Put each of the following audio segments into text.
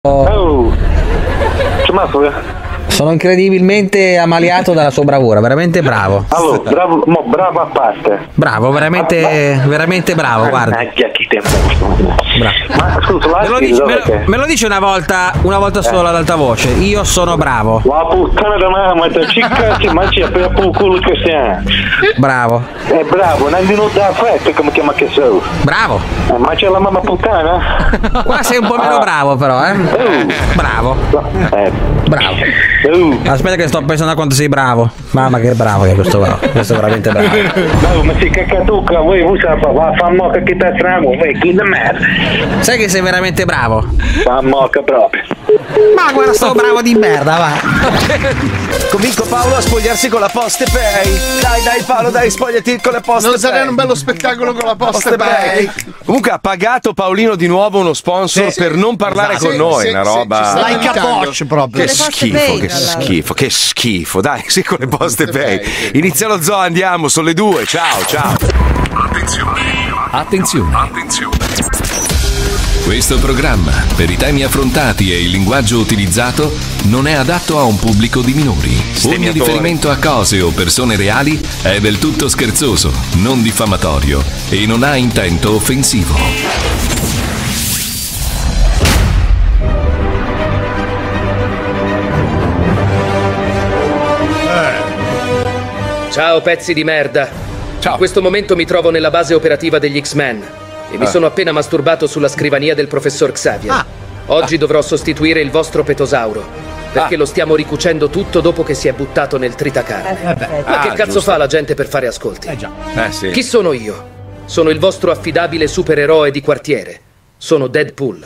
Oh, sono incredibilmente ammaliato dalla sua bravura, veramente bravo. Allora, bravo a parte. Bravo, veramente bravo, guarda. Chi te Bravo. Ma scusa, me lo dice una volta solo ad alta voce. Io sono bravo. La puttana da mamma, te cicca, ma c'è per il culo che sia. Bravo. Bravo, non è da affetto come chiama che so. Bravo. Ma c'è la mamma puttana? Qua sei un po' meno bravo però, Bravo. Bravo. Aspetta che sto pensando a quanto sei bravo. Mamma che bravo che questo è veramente bravo. No, ma si cacatucca, voi va fa moca che ti stramo, voi chi da merda. Sai che sei veramente bravo? Fa moca proprio. Ma guarda, sto bravo di merda, va. Convinco Paolo a spogliarsi con la Postepay. Dai Paolo, dai, spogliati con la Postepay. Non sarà un bello spettacolo con la Postepay. Comunque ha pagato Paolino di nuovo uno sponsor per non parlare con noi, una roba. Like a Porsche proprio. Che schifo. Dai, sì, con le Postepay. Inizia lo zoo, andiamo, sono le 2. Ciao. Attenzione. Questo programma, per i temi affrontati e il linguaggio utilizzato, non è adatto a un pubblico di minori. Ogni riferimento a cose o persone reali è del tutto scherzoso, non diffamatorio e non ha intento offensivo. Ciao pezzi di merda. Ciao. In questo momento mi trovo nella base operativa degli X-Men e mi sono appena masturbato sulla scrivania del professor Xavier. Oggi dovrò sostituire il vostro petosauro, perché lo stiamo ricucendo tutto dopo che si è buttato nel tritacarne. Ma che cazzo giusto. fa la gente per fare ascolti? Sì. Chi sono io? Sono il vostro affidabile supereroe di quartiere. Sono Deadpool.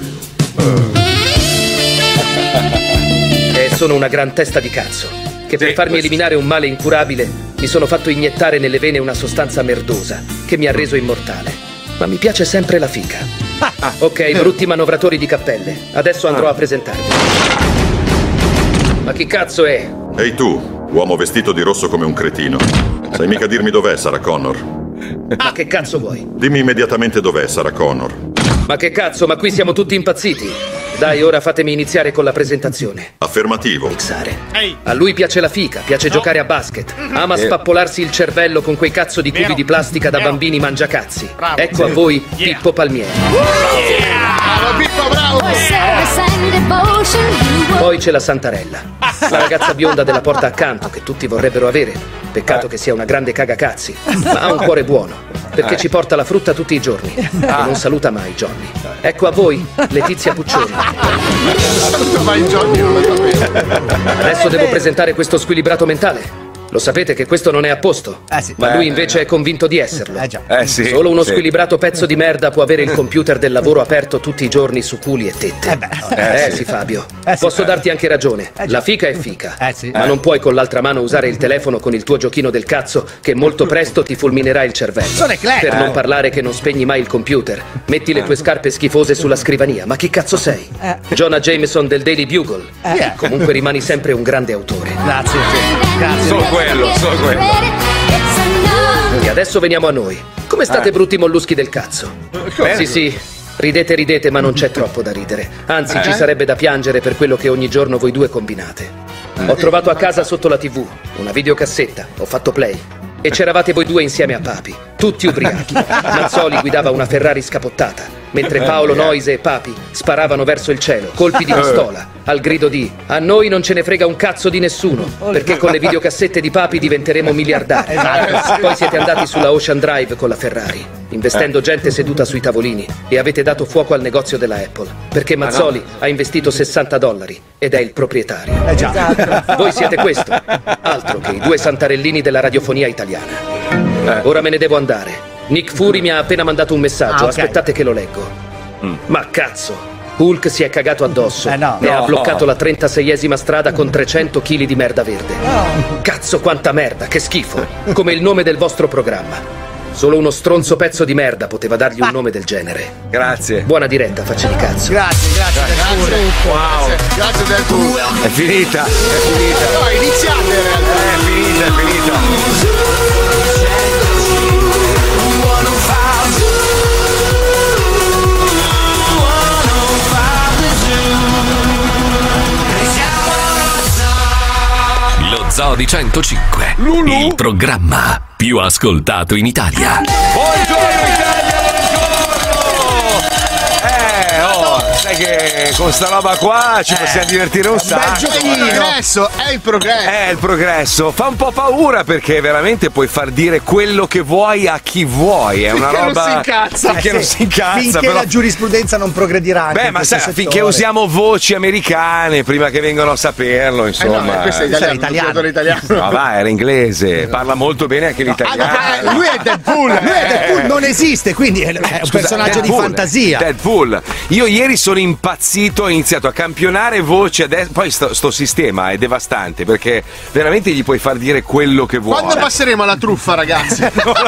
E sono una gran testa di cazzo, che per farmi eliminare un male incurabile mi sono fatto iniettare nelle vene una sostanza merdosa che mi ha reso immortale. Ma mi piace sempre la fica. Ok, brutti manovratori di cappelle. Adesso andrò a presentarvi. Ma chi cazzo è? Ehi tu, uomo vestito di rosso come un cretino. Sai mica dirmi dov'è Sarah Connor? Ma che cazzo vuoi? Dimmi immediatamente dov'è Sarah Connor. Ma che cazzo, ma qui siamo tutti impazziti. Dai, ora fatemi iniziare con la presentazione. Affermativo. A lui piace la fica, piace giocare a basket. Ama spappolarsi il cervello con quei cazzo di cubi di plastica da bambini mangiacazzi. Ecco a voi Pippo Palmieri. Bravo Pippo, bravo. Poi c'è la Santarella, la ragazza bionda della porta accanto che tutti vorrebbero avere. Peccato che sia una grande cagacazzi, ma ha un cuore buono, perché ci porta la frutta tutti i giorni e non saluta mai Johnny. Ecco a voi Letizia Puccioni. Adesso devo presentare questo squilibrato mentale. Lo sapete che questo non è a posto, ma lui invece è convinto di esserlo. Solo uno squilibrato pezzo di merda può avere il computer del lavoro aperto tutti i giorni su culi e tette. Sì Fabio, posso darti anche ragione. La fica è fica, ma non puoi con l'altra mano usare il telefono con il tuo giochino del cazzo che molto presto ti fulminerà il cervello. Per non parlare che non spegni mai il computer. Metti le tue scarpe schifose sulla scrivania. Ma chi cazzo sei? Jonah Jameson del Daily Bugle. Comunque rimani sempre un grande autore. Solo quello. E adesso veniamo a noi. Come state brutti molluschi del cazzo? Sì, ridete, ma non c'è troppo da ridere. Anzi, ci sarebbe da piangere per quello che ogni giorno voi due combinate. Ho trovato a casa sotto la TV una videocassetta, ho fatto play e c'eravate voi due insieme a Papi, tutti ubriachi. Mazzoli guidava una Ferrari scapottata, mentre Paolo Noise e Papi sparavano verso il cielo, colpi di pistola, al grido di "A noi non ce ne frega un cazzo di nessuno, perché con le videocassette di Papi diventeremo miliardari". Poi siete andati sulla Ocean Drive con la Ferrari, investendo gente seduta sui tavolini, e avete dato fuoco al negozio della Apple, perché Mazzoli ha investito $60 ed è il proprietario. Voi siete questo, altro che i due santarellini della radiofonia italiana. Ora me ne devo andare. Nick Fury mi ha appena mandato un messaggio, aspettate che lo leggo. Ma cazzo, Hulk si è cagato addosso e ha bloccato la 36esima strada con 300 kg di merda verde. Cazzo quanta merda, che schifo, come il nome del vostro programma. Solo uno stronzo pezzo di merda poteva dargli un nome del genere. Grazie. Buona diretta, faccia di cazzo. Grazie Wow. Grazie del culo. È finita. No, iniziate in realtà. È finita. Lodi 105, il programma più ascoltato in Italia. Buongiorno Italia, buongiorno! Sai che con sta roba qua ci possiamo divertire un sacco. È il progresso. È il progresso. Fa un po' paura perché veramente puoi far dire quello che vuoi a chi vuoi. È una roba. Non si incazza. Finché non si incazza. Finché però... la giurisprudenza non progredirà. Beh, ma sai, finché usiamo voci americane prima che vengano a saperlo, insomma. No, questo è italiano. No, va, era inglese. Parla molto bene anche l'italiano. Lui è Deadpool. Non esiste, quindi è un personaggio di fantasia. Deadpool. Io ieri sono impazzito, ho iniziato a campionare voci adesso. Poi sto sistema è devastante perché veramente gli puoi far dire quello che vuoi. Quando passeremo alla truffa, ragazzi?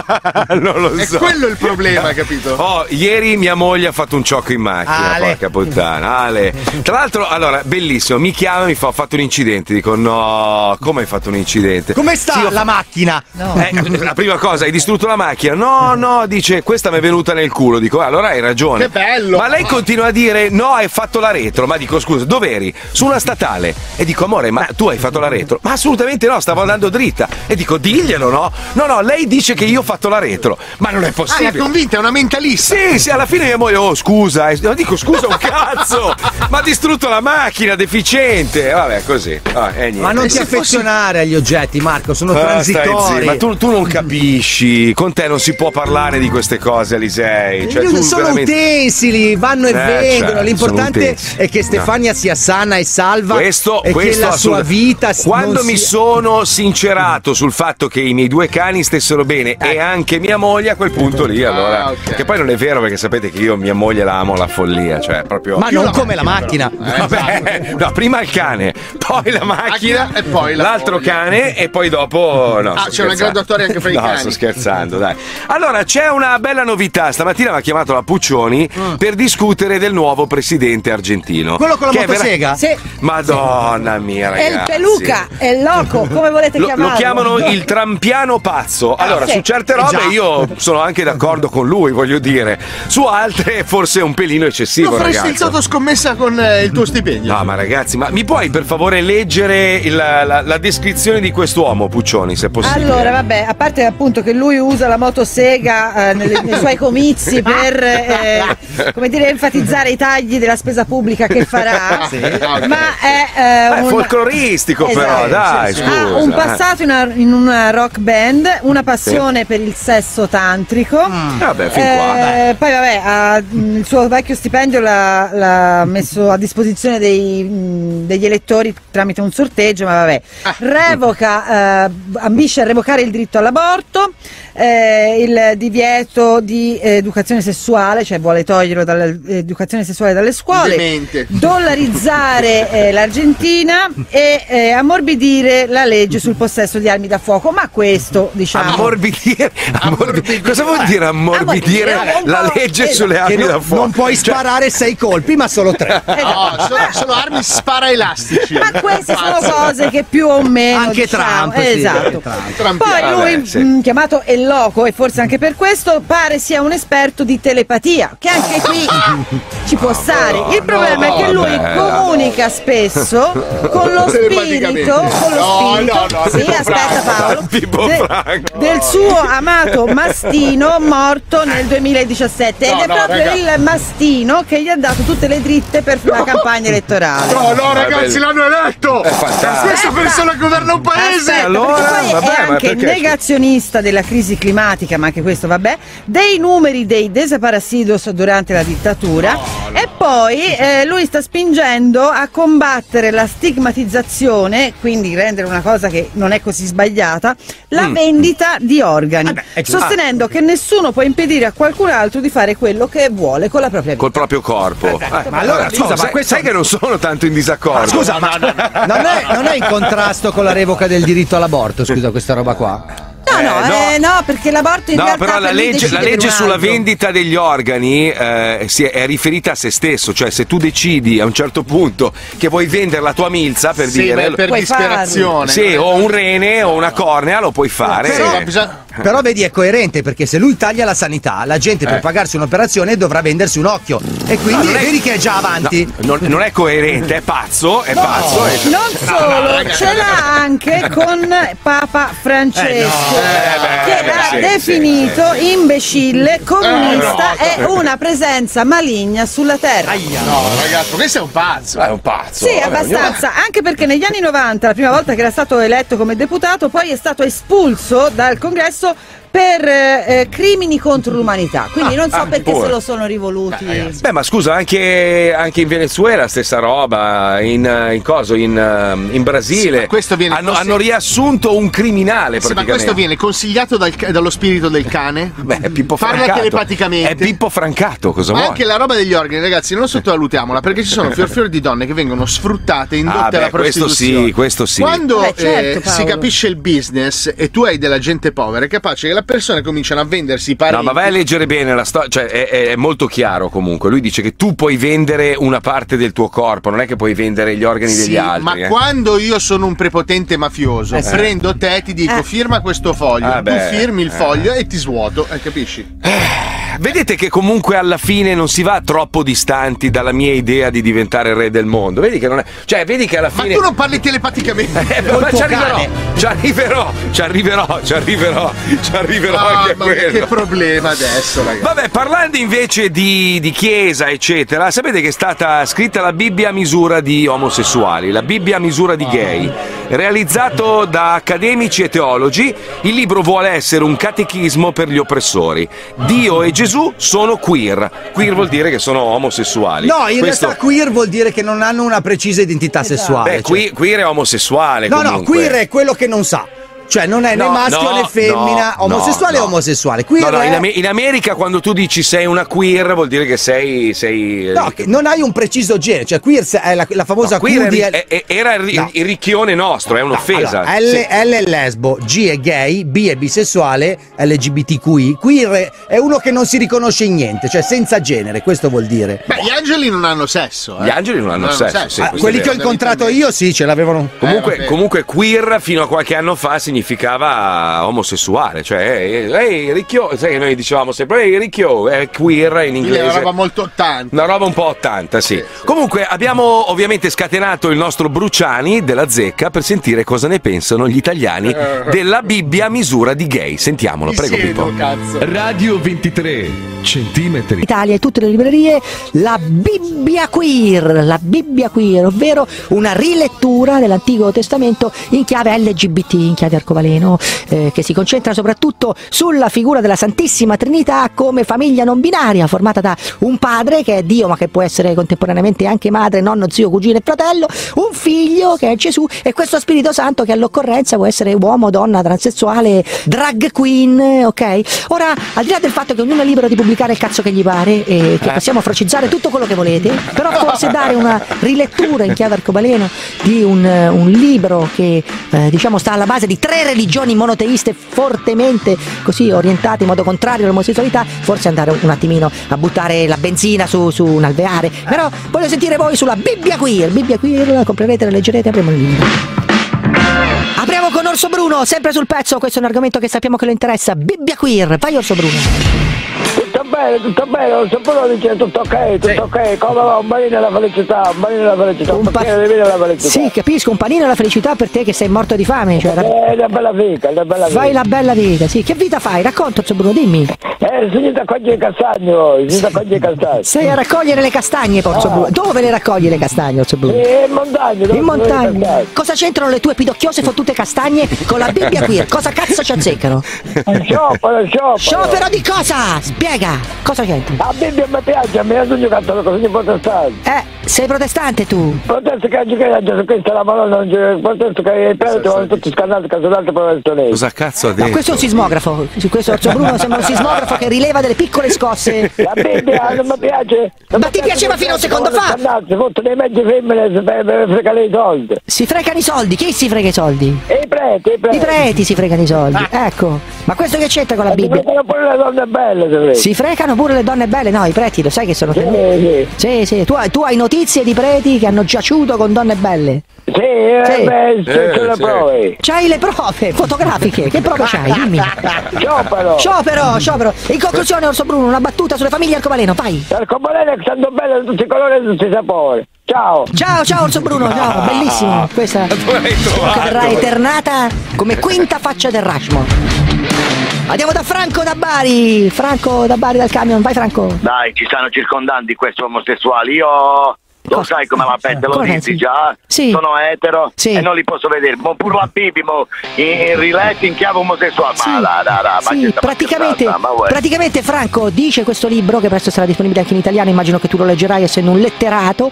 Non lo so. È quello il problema, capito? Oh, ieri mia moglie ha fatto un ciocco in macchina, porca puttana. Ale. Tra l'altro, allora, bellissimo, mi chiama e mi fa: ho fatto un incidente. Dico: no, come hai fatto un incidente? Come sta la macchina? No. La prima cosa, hai distrutto la macchina? No, dice, questa mi è venuta nel culo. Dico, allora hai ragione. Che bello! Ma lei continua a dire, no, hai fatto la retro. Ma dico, scusa, dov'eri? Su una statale. E dico, amore, ma tu hai fatto la retro? Ma assolutamente no, stavo andando dritta. E dico, diglielo, no? No, lei dice che io ho fatto la retro. Ma non è possibile. L'ha convinta, è una mentalista. Sì, alla fine mia moglie, oh, scusa. Dico, scusa un cazzo. Ma ha distrutto la macchina, deficiente. Vabbè, così. Ma non ti affezionare agli oggetti, Marco, sono transitori. Ma tu non capisci. Con te non si può parlare di queste cose, Alisei. Cioè, tu sono veramente... utensili, vanno e vengono. Cioè, l'importante è che Stefania sia sana e salva e che la sua vita quando mi sono sincerato sul fatto che i miei due cani stessero bene e anche mia moglie, a quel punto lì, allora okay. Che poi non è vero, perché sapete che io mia moglie la amo alla follia, cioè proprio. Ma non come la macchina. Vabbè, no, prima il cane, poi la macchina e poi l'altro cane e poi dopo no. C'è una graduatoria anche per i cani. No, sto scherzando, dai. Allora, c'è una bella novità. Stamattina mi ha chiamato la Puccioni per discutere del nuovo presidente argentino. Quello con la motosega? Sì. Madonna mia, ragazzi. È il peluca, è il loco, come volete chiamarlo? Lo chiamano il trampiano pazzo. Allora, su certe robe io sono anche d'accordo con lui, voglio dire. Su altre forse è un pelino eccessivo, ragazzi. ragazzi. Stizzato scommessa con il tuo stipendio. No, ma ragazzi, ma mi puoi per favore leggere la descrizione di quest'uomo, Puccioni, se possibile? Allora, vabbè, a parte appunto che lui usa la motosega nei suoi comizi per come dire, enfatizzare i tagli della spesa pubblica che farà, ma è folcloristico, esatto, però, dai, scusa. Ha un passato in una rock band, una passione per il sesso tantrico. Vabbè, fin qua, dai. Poi vabbè, il suo vecchio stipendio l'ha messo a disposizione degli elettori tramite un sorteggio, ma vabbè. Ambisce a revocare il diritto all'aborto, il divieto di educazione sessuale, cioè vuole toglierlo dall'educazione sessuale dalle scuole, dollarizzare l'Argentina e ammorbidire la legge sul possesso di armi da fuoco. Ma questo, diciamo, ammorbidire. Cosa vuol dire ammorbidire la legge sulle armi da fuoco? Non puoi sparare 6 colpi, ma solo 3. Sono armi spara elastici. Ma queste sono cose che più o meno anche diciamo, Trump, esatto. Poi lui, chiamato El Loco, e forse anche per questo pare sia un esperto di telepatia, che anche qui ci può stare. Il problema è che lui comunica spesso con lo spirito, sì, aspetta Paolo, del suo amato mastino morto nel 2017, ed è proprio il mastino che gli ha dato tutte le dritte per la campagna elettorale. No, ragazzi, l'hanno eletto! La stessa persona governa un paese! Allora, è anche negazionista della crisi climatica, ma anche questo vabbè, dei numeri dei desaparecidos durante la dittatura, e poi lui sta spingendo a combattere la stigmatizzazione, quindi rendere una cosa che non è così sbagliata, la vendita di organi, sostenendo che nessuno può impedire a qualcun altro di fare quello che vuole con la propria vita. Col proprio corpo. Ma allora, scusa, sai che non sono tanto in disaccordo. Scusa, non è in contrasto con la revoca del diritto all'aborto, scusa, questa roba qua? No, perché l'aborto in realtà però la legge sulla vendita degli organi è riferita a se stesso, cioè se tu decidi a un certo punto che vuoi vendere la tua milza, per dire, per disperazione, o un rene o una cornea, lo puoi fare. Però Però vedi, è coerente, perché se lui taglia la sanità, la gente per pagarsi un'operazione dovrà vendersi un occhio. E quindi vedi che è già avanti. Non è coerente, è pazzo. È pazzo. Non solo, ce l'ha anche con Papa Francesco, che ha definito imbecille, comunista e una presenza maligna sulla terra. No, ragazzi, questo è un pazzo. È un pazzo. Sì, abbastanza, anche perché negli anni 90, la prima volta che era stato eletto come deputato, poi è stato espulso dal Congresso per crimini contro l'umanità. Quindi non so perché se lo sono rivoluti. Beh, ma scusa, anche in Venezuela stessa roba, in Brasile. Questo viene hanno riassunto un criminale praticamente. Ma questo viene consigliato dallo spirito del cane. Beh, è Pippo Parla Francato. telepaticamente. È Pippo Francato, cosa vuoi? Anche la roba degli organi, ragazzi, non sottovalutiamola, perché ci sono fior di donne che vengono sfruttate, indotte alla prostituzione. Questo sì. Quando certo, si capisce il business e tu hai della gente povera, è capace che le persone cominciano a vendersi i parenti. No, ma vai a leggere bene la storia, cioè è molto chiaro comunque. Lui dice che tu puoi vendere una parte del tuo corpo, non è che puoi vendere gli organi degli altri. Ma quando io sono un prepotente mafioso, prendo te e ti dico firma questo foglio, tu firmi il foglio e ti svuoto, capisci? Vedete che comunque alla fine non si va troppo distanti dalla mia idea di diventare re del mondo. Vedi che non è. Cioè, vedi che alla fine. Ma tu non parli telepaticamente. Ma ci arriverò anche a quello. Che problema adesso, ragazzi. Vabbè, parlando invece di chiesa, eccetera, sapete che è stata scritta la Bibbia a misura di omosessuali, la Bibbia a misura di gay. Realizzato da accademici e teologi, il libro vuole essere un catechismo per gli oppressori. Dio e Gesù sono queer. Queer vuol dire che sono omosessuali. No, in realtà queer vuol dire che non hanno una precisa identità sessuale. Beh, queer è omosessuale. No, queer è quello che non sa. Cioè non è né maschio né femmina, omosessuale è omosessuale. Queer in America quando tu dici sei una queer vuol dire che sei no, che non hai un preciso genere. Cioè queer è la famosa queer era il ricchione nostro, è un'offesa. Allora, L è lesbo, G è gay, B è bisessuale, LGBTQI. Queer è uno che non si riconosce in niente, cioè senza genere, questo vuol dire. Beh, gli angeli non hanno sesso. Gli angeli non hanno sesso. Sì, quelli che ho incontrato io sì, ce l'avevano. Comunque queer fino a qualche anno fa significava omosessuale, cioè ricchio, sai che noi dicevamo sempre ricchio, è queer in inglese. Una roba molto 80. Una roba un po' 80, sì. Comunque abbiamo ovviamente scatenato il nostro Bruciani della Zecca per sentire cosa ne pensano gli italiani della Bibbia a misura di gay. Sentiamolo, prego Pippo. Radio 23 centimetri. Italia e tutte le librerie la Bibbia queer, ovvero una rilettura dell'Antico Testamento in chiave LGBT, in chiave arcobaleno, che si concentra soprattutto sulla figura della Santissima Trinità come famiglia non binaria, formata da un padre che è Dio ma che può essere contemporaneamente anche madre, nonno, zio, cugino e fratello, un figlio che è Gesù e questo Spirito Santo che all'occorrenza può essere uomo, donna, transessuale, drag queen, ok? Ora, al di là del fatto che ognuno è libero di pubblicare il cazzo che gli pare e che possiamo frocizzare tutto quello che volete, però forse dare una rilettura in chiave arcobaleno di un libro che diciamo sta alla base di 3 religioni monoteiste fortemente così orientate in modo contrario all'omosessualità, forse andare un attimino a buttare la benzina su un alveare. Però voglio sentire voi sulla Bibbia queer, la comprerete, la leggerete, apriamo il libro. Apriamo con Orso Bruno, sempre sul pezzo, questo è un argomento che sappiamo che lo interessa. Bibbia queer, vai Orso Bruno. Tutto bene, Orso Bruno dice tutto ok, come va? Un panino alla felicità, un panino alla felicità, un panino di vino alla felicità. Sì, capisco, un panino alla felicità per te che sei morto di fame. Cioè, una bella vita, Fai la bella vita, sì. Che vita fai? Racconta, Orso Bruno, dimmi. Si raccoglie i castagni voi, Sei a raccogliere le castagne, Orso Bruno. Dove le raccogli le castagne, Orso Bruno? In montagna. Cosa c'entrano le tue pidocchiose fottute castagne con la Bibbia queer? Cosa cazzo ci azzeccano? Sciopero di cosa? Spiega, cosa c'entra? La Bibbia mi piace, mi sogno canto così protestante. Sei protestante tu? Protesto che oggi a Gesù Cristo la Madonna, protesto che i preti vanno tutti scannati casolati per il Cosa cazzo ha detto? No, questo è un sismografo. Su questo Orso Bruno sembra un sismografo che rileva delle piccole scosse. La Bibbia non mi piace. Ma ti piaceva fino a un secondo fa? Si fottono i mezzi femmine per fregare i soldi. Si fregano i soldi? Chi si frega i soldi? I preti. I preti si fregano i soldi. Ecco. Ma questo che c'entra con la Bibbia? Si fregano pure le donne belle. Si fregano pure le donne belle? No, i preti lo sai che sono. Sì. Sì. Tu hai notizie di preti che hanno giaciuto con donne belle? Sì, Sì, c'ho le prove. C'hai le prove fotografiche? Che prove c'hai? Dimmi. Sciopero. In conclusione, Orso Bruno, una battuta sulle famiglie arcobaleno, vai. L'arcobaleno è tanto bello di tutti i colori e di tutti i sapori. Ciao Orso Bruno, ciao, bellissimo. Questa verrà eternata come quinta faccia del Rushmore. Andiamo da Franco da Bari dal camion, vai Franco. Dai, ci stanno circondando questi omosessuali, io... Lo sai come la pelle, lo dici già? Sì. Sono etero e non li posso vedere. Ma pure la bibi, in riletti in chiave omosessuale. Sì. Ma praticamente Franco dice questo libro, che presto sarà disponibile anche in italiano, immagino che tu lo leggerai essendo un letterato.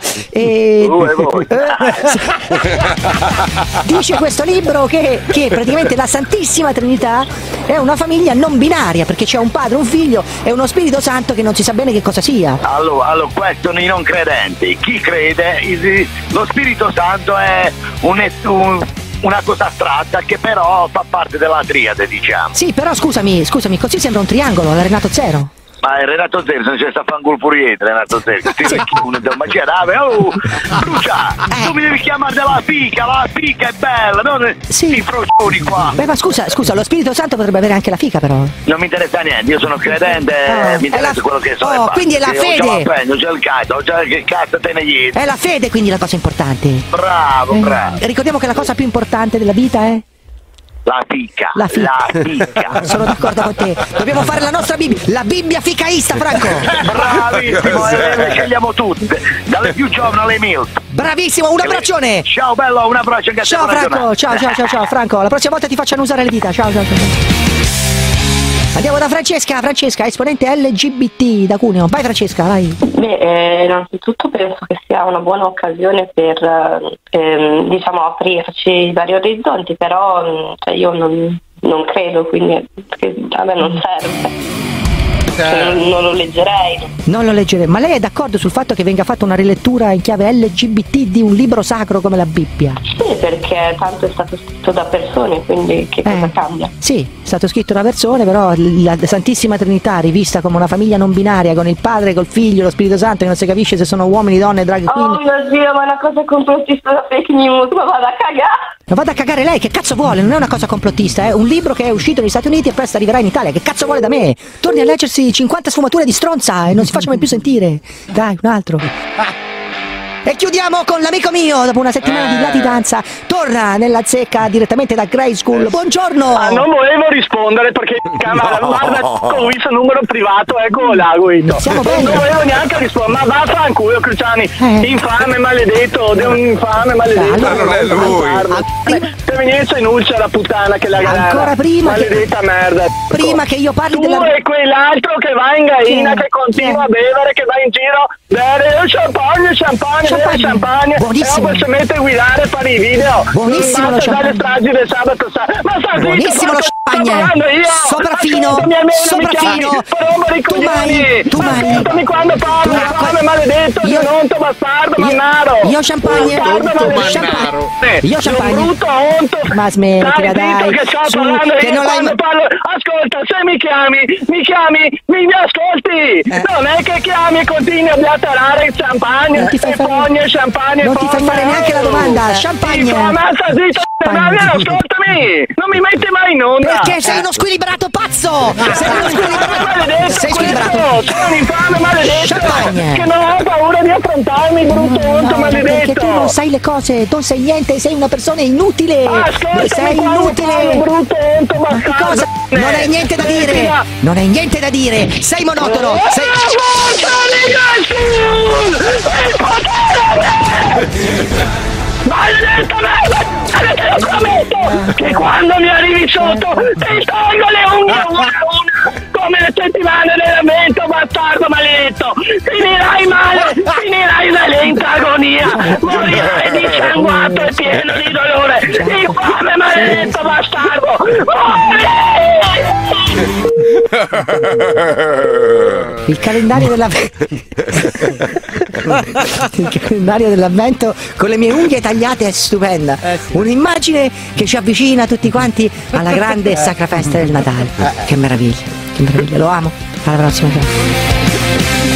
Dice questo libro che praticamente la Santissima Trinità è una famiglia non binaria, perché c'è un padre, un figlio e uno Spirito Santo che non si sa bene che cosa sia. Allora, questo nei non credenti. Chi crede, lo Spirito Santo è una cosa astratta che però fa parte della triade, diciamo. Sì, però scusami, così sembra un triangolo, la Renato Zero. Ma il Renato Zero, se non c'è sta fangul pure Renato Zero, ma c'è Brucia, tu mi devi chiamare della fica, la fica è bella, non i frocioni qua. Beh, ma scusa, lo Spirito Santo potrebbe avere anche la fica, però. Non mi interessa niente, io sono credente, mi interessa quello che sono. Quindi è la fede. C'è il cazzo, che cazzo te ne gli. È la fede, quindi la cosa importante. Bravo. Ricordiamo che la cosa più importante della vita è? La fica. Sono d'accordo con te. Dobbiamo fare la nostra Bibbia, la Bibbia ficaista, Franco. Bravissimo, le scegliamo tutte, dalle più giovani alle MILF. Bravissimo, un abbraccione. Ciao bello, un abbraccio. Ciao Franco, ciao Franco. La prossima volta ti faccio usare le dita. Ciao. Andiamo da Francesca, esponente LGBT da Cuneo. Vai Francesca, vai. Innanzitutto penso che sia una buona occasione per aprirci vari orizzonti, però io non credo, quindi a me non serve. Non lo leggerei. Ma lei è d'accordo sul fatto che venga fatta una rilettura in chiave LGBT di un libro sacro come la Bibbia? Sì, perché tanto è stato scritto da persone, quindi che cosa cambia? Sì, è stato scritto da persone, però la Santissima Trinità rivista come una famiglia non binaria, con il padre, col figlio, lo Spirito Santo, che non si capisce se sono uomini, donne, drag queen. Oh mio Dio, ma è una cosa complottista da fake news, ma vada a cagare! Ma vada a cagare lei, che cazzo vuole? Non è una cosa complottista, è un libro che è uscito negli Stati Uniti e presto arriverà in Italia. Che cazzo vuole da me? Torni a leggersi 50 sfumature di stronza e non si faccia mai più sentire. Dai, un altro. E chiudiamo con l'amico mio, dopo una settimana di latitanza, torna nella zecca direttamente da Grey School. Buongiorno! Non volevo rispondere perché guarda, ho visto il numero privato, ecco là, Guido. Non volevo neanche rispondere, ma vaffanculo, Cruciani, infame, maledetto, infame, maledetto. Non è lui. Te venisse in ulcia la puttana che la galera. Ancora prima maledetta merda. Prima che io parli tu e quell'altro che va in gaina, che continua a bere, che va in giro, bere champagne, buonissimo. E poi si mette a guidare e fare i video. Buonissimo lo champagne. Stragi del sabato. Ma sta buonissimo lo champagne. Sopraffino. Tu mai. Quando parlo, come maledetto, non bastardo, mannaro. Io champagne. Io champagne. Brutto onto. Ma smettila, dai. Che non l'hai parlo. Ascolta, se mi chiami, mi ascolti. Non è che chiami e continui a blatterare il champagne. Champagne, non ti fai fare neanche la domanda. Champagne. Ascoltami, non mi metti mai in onda. Perché sei uno squilibrato pazzo. Sei squilibrato. Sono un infame maledetto. Champagne. Che non ho paura di affrontarmi, brutto onto maledetto. Perché tu non sai le cose, non sai niente, sei una persona inutile. Sei inutile. Brutto onto cosa? Non hai niente da dire. Non hai niente da dire. Sei monotono. Maledetta merda! Te lo prometto che quando mi arrivi sotto ti tolgo le unghie una come le settimane dell'evento, bastardo maledetto! Finirai male, finirai in lenta agonia, morirai dissanguato e pieno di dolore! Infame maledetto bastardo! Il calendario dell'avvento con le mie unghie tagliate è stupenda. Un'immagine che ci avvicina tutti quanti alla grande e sacra festa del Natale. Che meraviglia, lo amo. Alla prossima.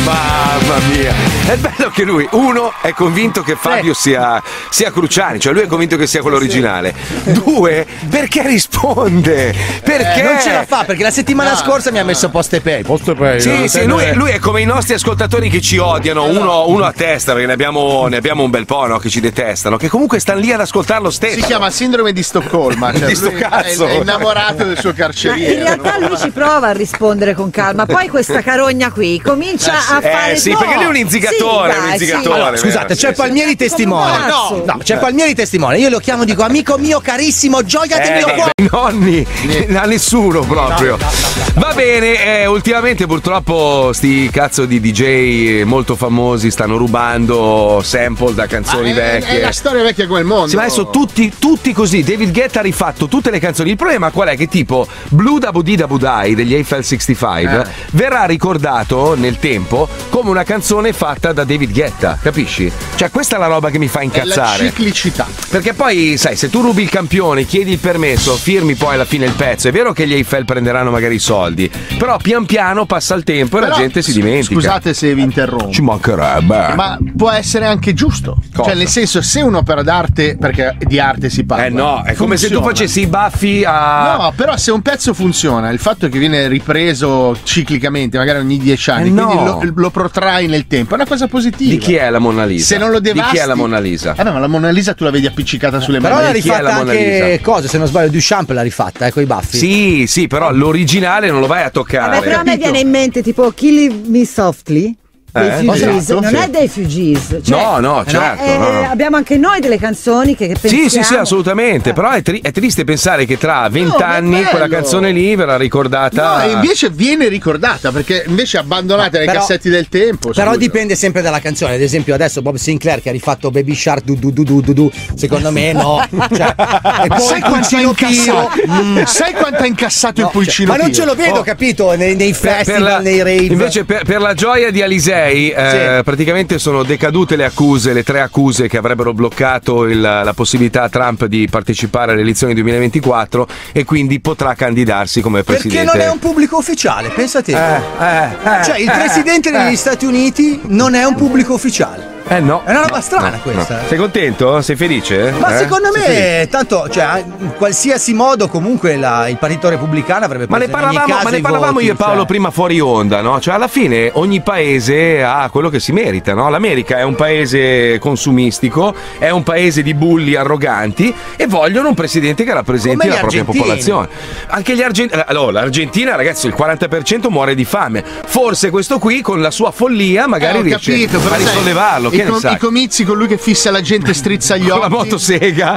Mamma mia. È bello che lui, uno, è convinto che Fabio sia Cruciani, cioè lui è convinto che sia quello originale. Due, perché risponde? Perché? Non ce la fa, perché la settimana scorsa mi ha messo Postepay. Sì, lui è come i nostri ascoltatori che ci odiano, uno a testa, perché ne abbiamo un bel po', no, che ci detestano, che comunque stanno lì ad ascoltarlo stesso. Si chiama sindrome di Stoccolma, cioè di sto cazzo. È innamorato del suo carceriere. In realtà lui ci prova a rispondere con calma, poi questa carogna qui comincia a fare sì, perché lui è un inzigatore, Allora, scusate, c'è Palmieri testimone. No, c'è Palmieri testimone. Io lo chiamo, dico amico mio carissimo, gioia del mio cuore. I nonni, a nessuno proprio. Va bene, ultimamente purtroppo sti cazzo di DJ molto famosi stanno rubando sample da canzoni vecchie. È la storia vecchia come il mondo. Sì, ma adesso tutti così. David Guetta ha rifatto tutte le canzoni. Il problema qual è? Che tipo Blue da Budi da Budai degli Eiffel 65 verrà ricordato nel tempo come una canzone fatta da David Guetta, capisci? Cioè questa è la roba che mi fa incazzare. È la ciclicità. Perché poi, sai, se tu rubi il campione, chiedi il permesso, firmi poi alla fine il pezzo, è vero che gli Eiffel prenderanno magari i soldi, però pian piano passa il tempo e la gente si dimentica. Scusate se vi interrompo. Ci mancherebbe. Ma può essere anche giusto. Cosa? Cioè, nel senso, se un'opera d'arte, perché di arte si parla. No, è come se tu facessi i baffi a. No, però se un pezzo funziona, il fatto che viene ripreso ciclicamente, magari ogni 10 anni, quindi lo protrai nel tempo, è una cosa positiva. Di chi è la Mona Lisa? Se non lo devasti. Di chi è la Mona Lisa? Ma la Mona Lisa tu la vedi appiccicata sulle mani. Però l'ha rifatta anche cosa, se non sbaglio, Duchamp l'ha rifatta, con i baffi. Sì, però l'originale non lo vai a toccare. Vabbè, però a me viene in mente tipo Kill Me Softly dei Fugees, non è dei Fugees, cioè, no, certo, no. Abbiamo anche noi delle canzoni che pensiamo. Sì, assolutamente, però è triste pensare che tra 20 anni quella canzone lì verrà ricordata. No, e invece viene ricordata, perché invece abbandonate nei cassetti del tempo. Però dipende sempre dalla canzone. Ad esempio adesso Bob Sinclair che ha rifatto Baby Shark du, secondo me no, cioè, e poi sai quanto ha incassato? Sai quanto ha incassato il Pulcino? Ma non ce lo vedo, capito, nei festival, nei rave. Invece per la gioia di Alisei praticamente sono decadute le accuse, le 3 accuse che avrebbero bloccato la possibilità a Trump di partecipare alle elezioni 2024 e quindi potrà candidarsi come presidente. Perché non è un pubblico ufficiale, pensa te. Cioè il presidente degli Stati Uniti non è un pubblico ufficiale. No. È una roba strana questa. Sei contento? Sei felice? Ma secondo me, tanto, cioè, in qualsiasi modo, comunque il partito repubblicano avrebbe preso ma ne parlavamo io e Paolo prima fuori onda, no? Cioè, alla fine ogni paese ha quello che si merita, no? L'America è un paese consumistico, è un paese di bulli arroganti e vogliono un presidente che rappresenti la propria popolazione. Anche gli argentini. Allora, l'Argentina, ragazzi, il 40% muore di fame. Forse questo qui, con la sua follia, magari riesce a risollevarlo. I comizi con lui che fissa la gente, strizza gli occhi con la motosega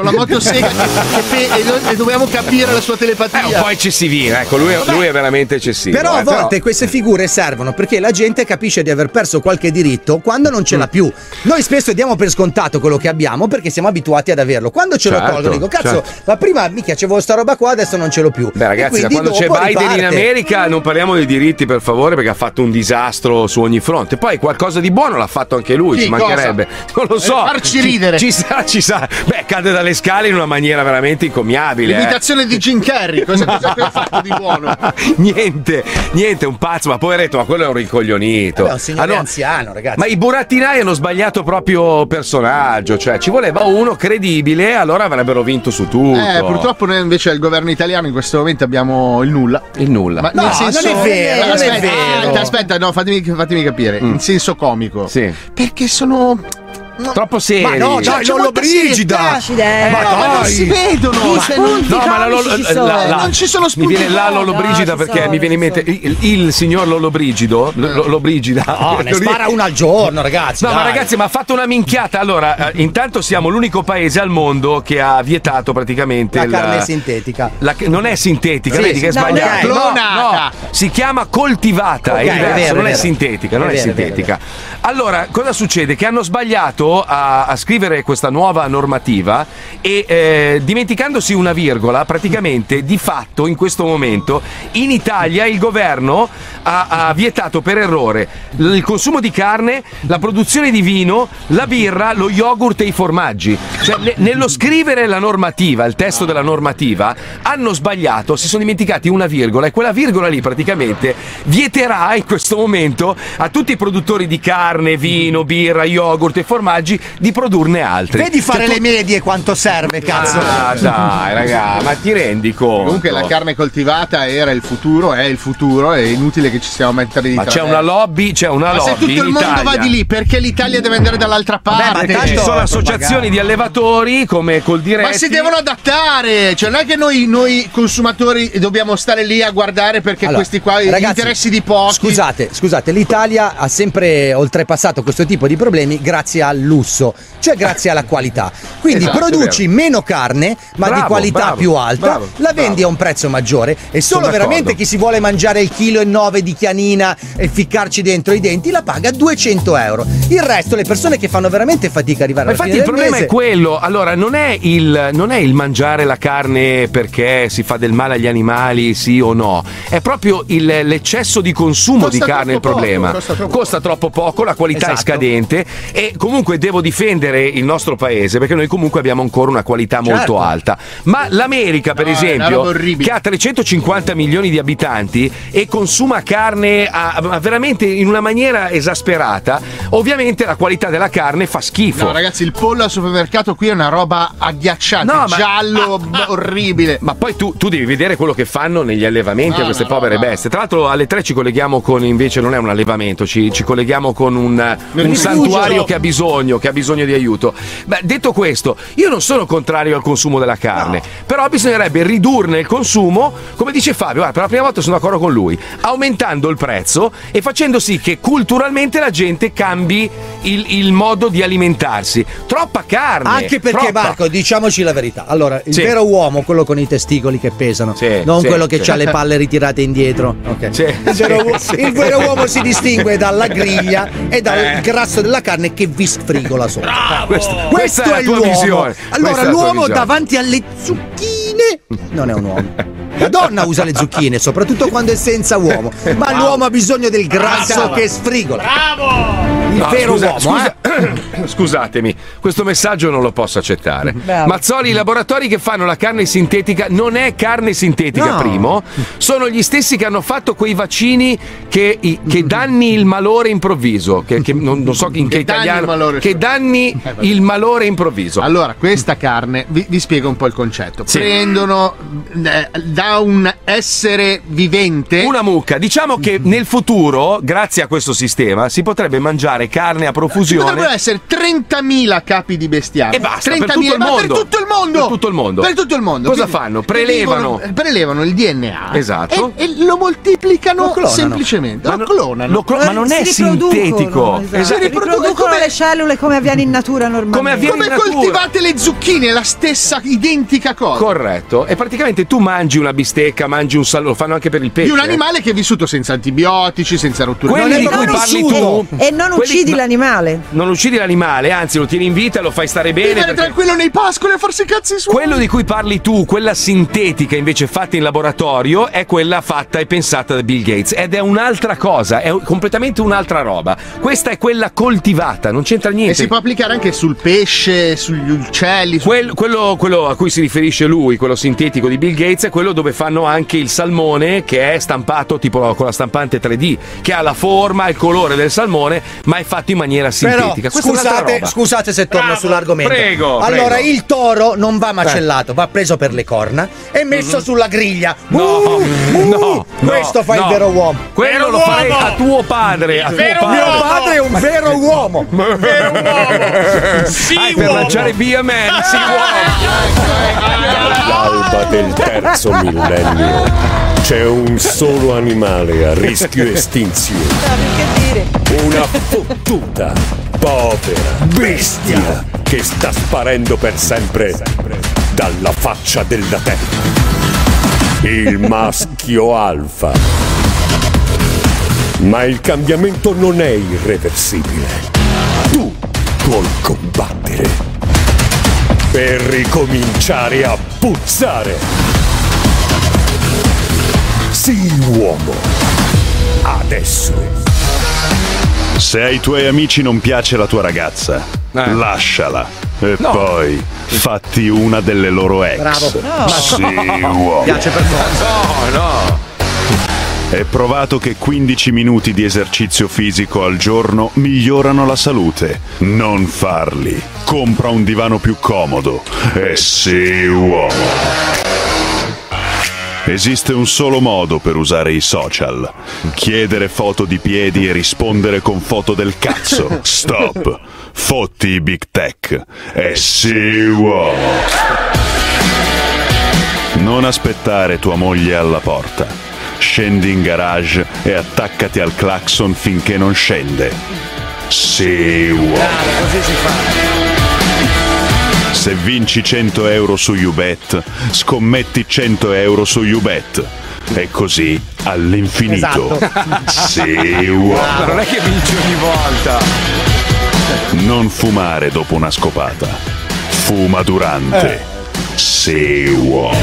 e dobbiamo capire la sua telepatia. È un po' eccessivino, ecco, lui è veramente eccessivo. Però a volte queste figure servono perché la gente capisce di aver perso qualche diritto quando non ce l'ha più. Noi spesso diamo per scontato quello che abbiamo perché siamo abituati ad averlo. Quando ce lo tolgono dico cazzo, ma prima mica c'avevo sta roba qua, adesso non ce l'ho più. Beh ragazzi, da quando c'è Biden in America non parliamo dei diritti, per favore, perché ha fatto un disastro su ogni fronte. Poi qualcosa di buono l'ha fatto anche lui, ci mancherebbe. Non lo so. Farci ridere. Ci sa. Beh, cade dalle scale in una maniera veramente incommiabile. L'imitazione di Jim Carrey. Cosa ha fatto di buono? Niente, un pazzo, ma poveretto, ma quello è un ricoglionito. È un signore anziano, ragazzi. Ma i burattinai hanno sbagliato proprio personaggio, cioè ci voleva uno credibile, allora avrebbero vinto su tutto. Purtroppo noi invece al governo italiano in questo momento abbiamo il nulla. Ma no, nel senso, non è vero. Aspetta, no, fatemi capire. In senso comico. Sì. Perché sono troppo seri. Ma no, dai, Lollobrigida. Ma non si vedono. Non ci sono spunti. Mi viene la Lollobrigida perché mi viene in mente il signor Lollobrigido. Lollobrigida. No, ne spara una al giorno, ragazzi. No, ma ragazzi, ma ha fatto una minchiata. Allora, intanto siamo l'unico paese al mondo che ha vietato praticamente la carne sintetica. Non è sintetica, vedi che è sbagliato. No, si chiama coltivata, è diverso, non è sintetica, non è sintetica. Allora, cosa succede? Che hanno sbagliato sbagliato a scrivere questa nuova normativa e dimenticandosi una virgola, praticamente di fatto in questo momento in Italia il governo ha vietato per errore il consumo di carne, la produzione di vino, la birra, lo yogurt e i formaggi. Cioè, nello scrivere la normativa, il testo della normativa, hanno sbagliato, si sono dimenticati una virgola e quella virgola lì praticamente vieterà in questo momento a tutti i produttori di carne, vino, birra, yogurt e formaggi di produrne altri. Vedi fare le medie quanto serve, cazzo. Ah, dai, raga, ma ti rendi conto? Comunque la carne coltivata era il futuro, è il futuro, è inutile che ci stiamo a mettere di traverso. C'è una lobby, ma se tutto il mondo va di lì, perché l'Italia deve andare dall'altra parte? Perché ci sono associazioni di allevatori come Coldiretti. Ma si devono adattare, cioè non è che noi consumatori dobbiamo stare lì a guardare perché questi qua gli interessi di pochi. Scusate, l'Italia ha sempre oltrepassato questo tipo di problemi grazie al lusso, cioè grazie alla qualità. Quindi produci meno carne, ma di qualità più alta, la vendi a un prezzo maggiore e solo veramente chi si vuole mangiare il 1,9 kg di chianina e ficcarci dentro i denti la paga 200 euro. Il resto, le persone che fanno veramente fatica a arrivare alla fine del mese. Infatti il problema è quello. Allora, non è il mangiare la carne perché si fa del male agli animali, sì o no. È proprio l'eccesso di consumo di carne il problema. Costa troppo poco, la qualità è scadente e comunque devo difendere il nostro paese perché noi comunque abbiamo ancora una qualità molto alta. Ma l'America, per esempio, che ha 350 milioni di abitanti e consuma carne veramente in una maniera esasperata, ovviamente la qualità della carne fa schifo. No, ragazzi, il pollo al supermercato qui è una roba agghiacciata, giallo, orribile. Ma poi tu devi vedere quello che fanno negli allevamenti a queste povere bestie. Tra l'altro alle 3 ci colleghiamo con, invece non è un allevamento, ci colleghiamo con un santuario che ha bisogno di aiuto. Beh, detto questo, io non sono contrario al consumo della carne, però bisognerebbe ridurne il consumo, come dice Fabio, guarda, per la prima volta sono d'accordo con lui, aumentando il prezzo e facendo sì che culturalmente la gente cambi il modo di alimentarsi. Troppa carne. Anche perché, Marco, diciamoci la verità. Allora, il vero uomo, quello con i testicoli che pesano, non quello che ha le palle ritirate indietro. Okay. Il vero uomo si distingue dalla griglia e dal grasso della carne che vi sfrigola sopra. Questo è l'uomo. Visione. Allora, l'uomo davanti alle zucchine non è un uomo. La donna usa le zucchine, soprattutto quando è senza uomo, ma l'uomo ha bisogno del grasso che sfrigola. Bravo! Il vero uomo. Scusatemi, questo messaggio non lo posso accettare. Mazzoli, i laboratori che fanno la carne sintetica non è carne sintetica, primo. Sono gli stessi che hanno fatto quei vaccini che danni il malore improvviso. Che non so in che italiano. Che danni il malore improvviso. Allora, questa carne, vi spiego un po' il concetto. Prendono da un essere vivente una mucca. Diciamo che nel futuro, grazie a questo sistema, si potrebbe mangiare carne a profusione. Potrebbero essere 30.000 capi di bestiame e basta, 30.000 per tutto il mondo. Per tutto il mondo. Cosa fanno? Prelevano il DNA. Esatto. E lo moltiplicano semplicemente. Lo clonano. Ma non è sintetico. Si riproducono le cellule come avviene in natura normalmente. Come coltivate le zucchine, la stessa identica cosa. Corretto. E praticamente tu mangi una bistecca, mangi un salmone, lo fanno anche per il pesce. Di un animale che è vissuto senza antibiotici, senza rotture. Quelli di cui parli tu. E non uccidi l'animale. Non uccidi l'animale, anzi lo tieni in vita e lo fai stare bene. Vivere tranquillo nei pascoli a farsi i cazzi suoi. Quello di cui parli tu, quella sintetica invece fatta in laboratorio, è quella fatta e pensata da Bill Gates. Ed è un'altra cosa, è completamente un'altra roba. Questa è quella coltivata, non c'entra niente. E si può applicare anche sul pesce, sugli uccelli. Quello a cui si riferisce lui, quello sintetico di Bill Gates, è quello dove fanno anche il salmone, che è stampato tipo con la stampante 3D, che ha la forma, il colore del salmone, ma è fatto in maniera sintetica. Però, scusate se torno sull'argomento. Prego. Allora, il toro non va macellato, va preso per le corna e messo sulla griglia. Questo fa il vero uomo. Quello lo farei a tuo padre. Mio padre è un vero uomo. Vero uomo. Sì, per lanciare via me. Sì, All'alba del terzo millennio c'è un solo animale a rischio estinzione. Una fottuta, povera bestia che sta sparendo per sempre dalla faccia della terra. Il maschio alfa. Ma il cambiamento non è irreversibile. Tu col combattere, per ricominciare a puzzare. Sii uomo. Adesso. Se ai tuoi amici non piace la tua ragazza, lasciala. E poi fatti una delle loro ex. Bravo. No. Sii uomo. Piace per forza. No. È provato che 15 minuti di esercizio fisico al giorno migliorano la salute. Non farli. Compra un divano più comodo e sii uomo. Esiste un solo modo per usare i social: chiedere foto di piedi e rispondere con foto del cazzo. Stop. Fotti i big tech e sii uomo. Non aspettare tua moglie alla porta. Scendi in garage e attaccati al clacson finché non scende. Sii uomo. Così si fa. Se vinci 100 euro su YouBet, scommetti 100 euro su YouBet. E così all'infinito. Esatto. Sii uomo. Ma non è che vinci ogni volta. Non fumare dopo una scopata. Fuma durante. Sii uomo.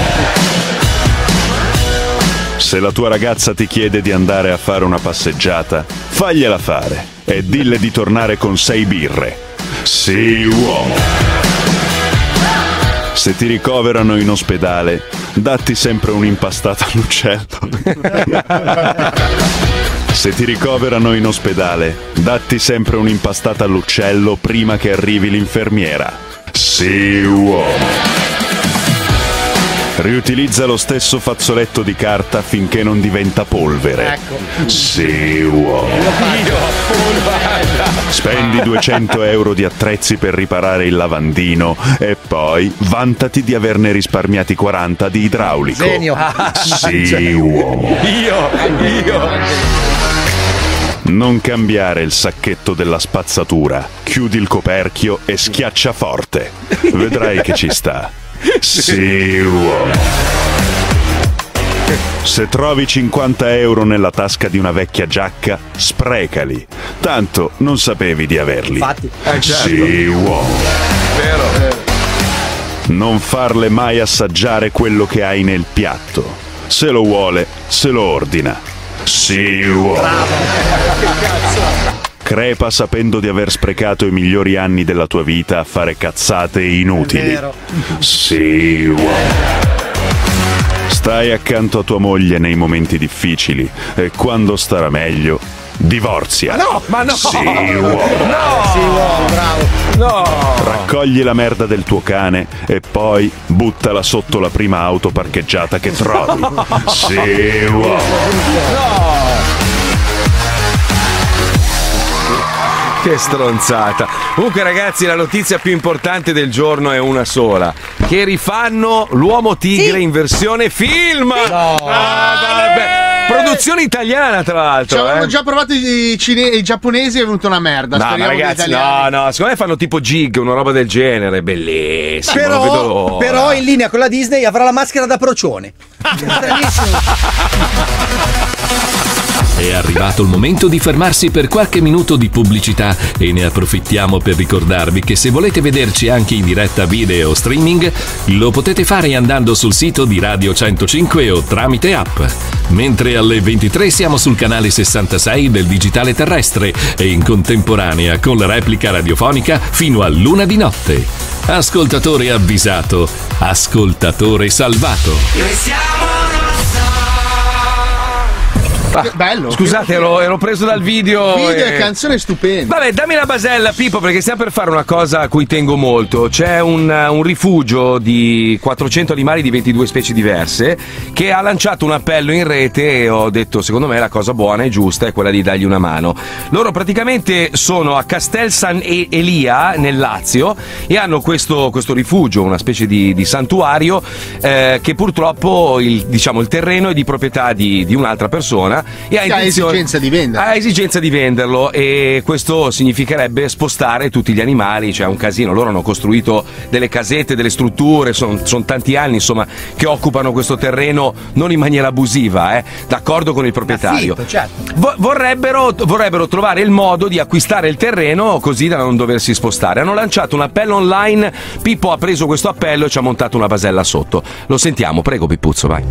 Se la tua ragazza ti chiede di andare a fare una passeggiata, fagliela fare e dille di tornare con 6 birre. Sii uomo. Se ti ricoverano in ospedale, datti sempre un'impastata all'uccello. Se ti ricoverano in ospedale, datti sempre un'impastata all'uccello prima che arrivi l'infermiera. Sii uomo. Riutilizza lo stesso fazzoletto di carta finché non diventa polvere. Ecco. Sii uomo. Spendi 200 euro di attrezzi per riparare il lavandino e poi vantati di averne risparmiati 40 di idraulico. Genio. Sii uomo. Io. Non cambiare il sacchetto della spazzatura. Chiudi il coperchio e schiaccia forte. Vedrai che ci sta. Sii uomo. Se trovi 50 euro nella tasca di una vecchia giacca, sprecali. Tanto non sapevi di averli. Infatti. Certo. Sii uomo. Vero. Non farle mai assaggiare quello che hai nel piatto. Se lo vuole, se lo ordina. Sii uomo. Che cazzo? Crepa sapendo di aver sprecato i migliori anni della tua vita a fare cazzate inutili. Sii uomo. Stai accanto a tua moglie nei momenti difficili e quando starà meglio, divorzia. Ma no! Sii uomo. No! Sii uomo, bravo. No! Raccogli la merda del tuo cane e poi buttala sotto la prima auto parcheggiata che trovi. Sii uomo. No! Che stronzata. Comunque ragazzi, la notizia più importante del giorno è una sola: che rifanno l'Uomo Tigre in versione film. No. Vabbè. Produzione italiana tra l'altro. Ci avevano già provato i giapponesi e è venuta una merda. No, ma ragazzi, no, secondo me fanno tipo Jig, una roba del genere, bellissimo. non vedo l'ora. Però in linea con la Disney avrà la maschera da procione. È arrivato il momento di fermarsi per qualche minuto di pubblicità e ne approfittiamo per ricordarvi che se volete vederci anche in diretta video o streaming, lo potete fare andando sul sito di Radio 105 o tramite app. Mentre alle 23 siamo sul canale 66 del digitale terrestre e in contemporanea con la replica radiofonica fino all'1 di notte. Ascoltatore avvisato, ascoltatore salvato. Noi siamo bello. Scusate, ero preso dal video. E canzone stupenda. Vabbè, dammi la basella, Pippo, perché stiamo per fare una cosa a cui tengo molto. C'è un rifugio di 400 animali di 22 specie diverse che ha lanciato un appello in rete e ho detto, secondo me la cosa buona e giusta è quella di dargli una mano. Loro praticamente sono a Castel San Elia nel Lazio e hanno questo rifugio, una specie di santuario che purtroppo il terreno è di proprietà di un'altra persona casa e ha esigenza di venderlo. Ha esigenza di venderlo, e questo significherebbe spostare tutti gli animali, cioè un casino. Loro hanno costruito delle casette, delle strutture, sono tanti anni insomma che occupano questo terreno non in maniera abusiva, d'accordo con il proprietario. Certo. Vorrebbero trovare il modo di acquistare il terreno così da non doversi spostare. Hanno lanciato un appello online, Pippo ha preso questo appello e ci ha montato una basella sotto. Lo sentiamo, prego Pippuzzo, vai.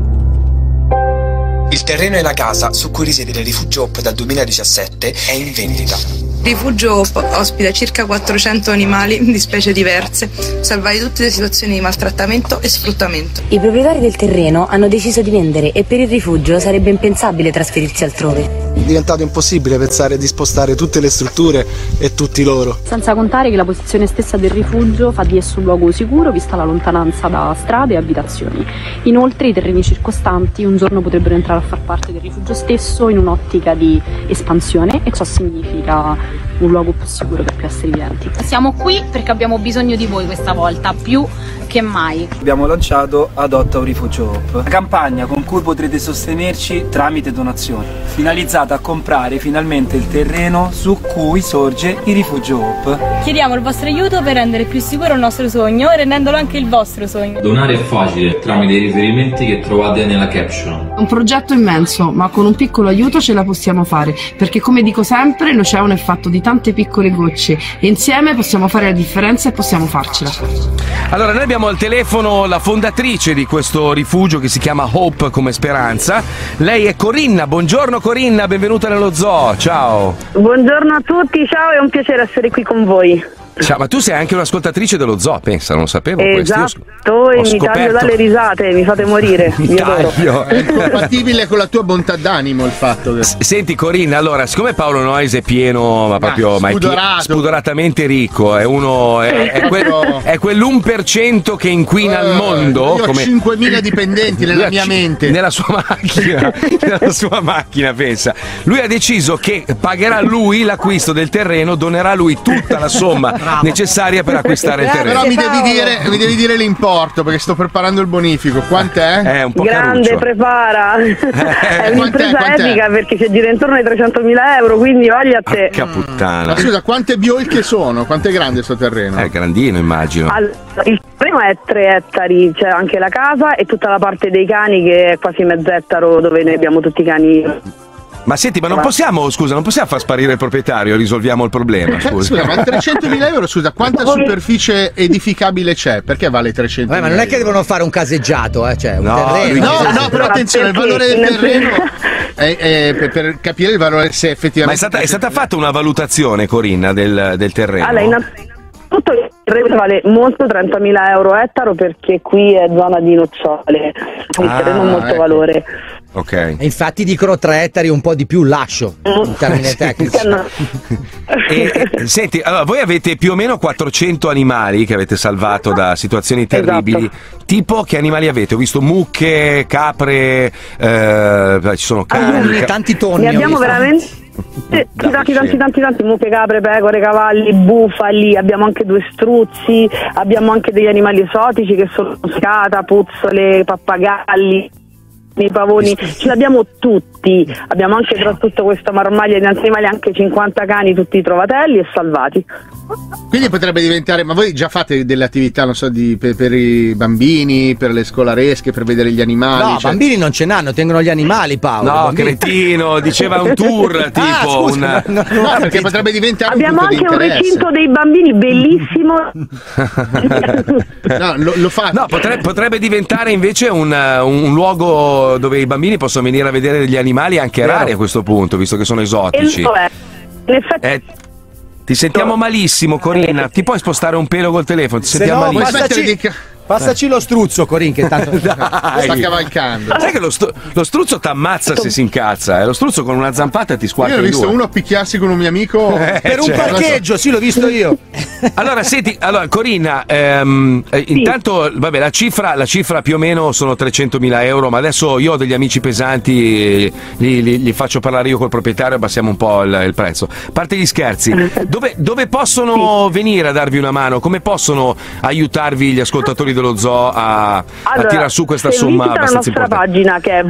Il terreno e la casa su cui risiede il Rifugio Hope dal 2017 è in vendita. Rifugio Hope ospita circa 400 animali di specie diverse, salvati tutte le situazioni di maltrattamento e sfruttamento. I proprietari del terreno hanno deciso di vendere e per il rifugio sarebbe impensabile trasferirsi altrove. È diventato impossibile pensare di spostare tutte le strutture e tutti loro. Senza contare che la posizione stessa del rifugio fa di esso un luogo sicuro vista la lontananza da strade e abitazioni. Inoltre i terreni circostanti un giorno potrebbero entrare a far parte del rifugio stesso in un'ottica di espansione, e ciò significa un luogo più sicuro per più esseri viventi. Siamo qui perché abbiamo bisogno di voi questa volta, più che mai. Abbiamo lanciato Adotta un Rifugio Hope, una campagna con cui potrete sostenerci tramite donazioni, finalizzata a comprare finalmente il terreno su cui sorge il Rifugio Hope. Chiediamo il vostro aiuto per rendere più sicuro il nostro sogno e rendendolo anche il vostro sogno. Donare è facile tramite i riferimenti che trovate nella caption. È un progetto immenso, ma con un piccolo aiuto ce la possiamo fare, perché come dico sempre l'oceano è fatto di tante piccole gocce e insieme possiamo fare la differenza e possiamo farcela. Allora, noi abbiamo al telefono la fondatrice di questo rifugio che si chiama Hope come speranza. Lei è Corinna. Buongiorno Corinna, benvenuta nello zoo. Ciao. Buongiorno a tutti, ciao, è un piacere essere qui con voi. Ciao, ma tu sei anche un'ascoltatrice dello zoo, pensa, non lo sapevo. Esatto, e mi taglio dalle risate, mi fate morire. Vi adoro. È compatibile con la tua bontà d'animo il fatto che... Senti Corinna, allora, siccome Paolo Noyes è pieno, ma proprio spudoratamente ricco, è uno è quell'1% che inquina il mondo. Io ho 5.000 dipendenti nella mia mente. Nella sua macchina, pensa. Lui ha deciso che pagherà lui l'acquisto del terreno, donerà lui tutta la somma necessaria per acquistare il terreno. Però mi devi dire l'importo, perché sto preparando il bonifico. Quant'è? È un po' grande, caruccio. Prepara. È un'impresa epica perché si gira intorno ai 300.000 euro, quindi voglia a te. Porca puttana. Ma scusa, quante biolche sono? Quanto è grande sto terreno? È grandino, immagino. Allora, il terreno è 3 ettari, c'è anche la casa e tutta la parte dei cani che è quasi mezz'ettaro, dove noi abbiamo tutti i cani. Ma senti, ma non possiamo far sparire il proprietario, risolviamo il problema. Scusa, ma 300.000 euro, scusa, quanta superficie edificabile c'è? Perché vale 300.000 ma non è che devono fare un caseggiato, cioè un terreno. No, però attenzione, il valore del terreno è per capire il valore, se effettivamente. Ma è stata fatta una valutazione, Corinna, del terreno? Allora, innanzitutto il terreno vale molto, 30.000 euro ettaro, perché qui è zona di nocciole, quindi il terreno ha molto valore. Ok. E infatti dicono 3 ettari, un po' di più lascio in termini tecnici. Senti, allora voi avete più o meno 400 animali che avete salvato da situazioni terribili. Esatto. Tipo che animali avete? Ho visto mucche, capre, ci sono cani, tanti tonni. Ne abbiamo veramente tanti, mucche, capre, pecore, cavalli, bufali, abbiamo anche 2 struzzi, abbiamo anche degli animali esotici che sono scata, puzzole, pappagalli, i pavoni, ce li abbiamo tutti. Abbiamo anche tra tutta questa marmaglia di animali anche 50 cani, tutti trovatelli e salvati. Quindi potrebbe diventare, ma voi già fate delle attività, non so, per i bambini, per le scolaresche, per vedere gli animali? No, bambini non ce n'hanno, tengono gli animali, Paolo. No, cretino, diceva un tour tipo no, perché potrebbe diventare abbiamo anche un recinto dei bambini bellissimo. No, lo fa. No, potrebbe diventare invece un luogo dove i bambini possono venire a vedere degli animali anche rari a questo punto, visto che sono esotici. In effetti ti sentiamo malissimo, Corinna. Ti puoi spostare un pelo col telefono? Ti sentiamo malissimo. Passaci lo struzzo, Corin, che tanto sta cavalcando. Sai che lo struzzo t'ammazza se si incazza, Lo struzzo con una zampata ti squarta. Io ho visto uno picchiarsi con un mio amico per un parcheggio, sì, l'ho visto io. Allora, senti, Corinna, intanto, vabbè, la cifra più o meno sono 300.000 euro, ma adesso io ho degli amici pesanti, li faccio parlare io col proprietario e abbassiamo un po' il prezzo. A parte gli scherzi, dove possono venire a darvi una mano? Come possono aiutarvi gli ascoltatori dello zoo a tirar su questa somma abbastanza importante? La nostra pagina, che è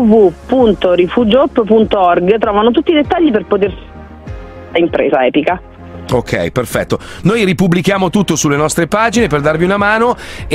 www.rifugiop.org, trovano tutti i dettagli per poter impresa epica. Ok, perfetto. Noi ripubblichiamo tutto sulle nostre pagine per darvi una mano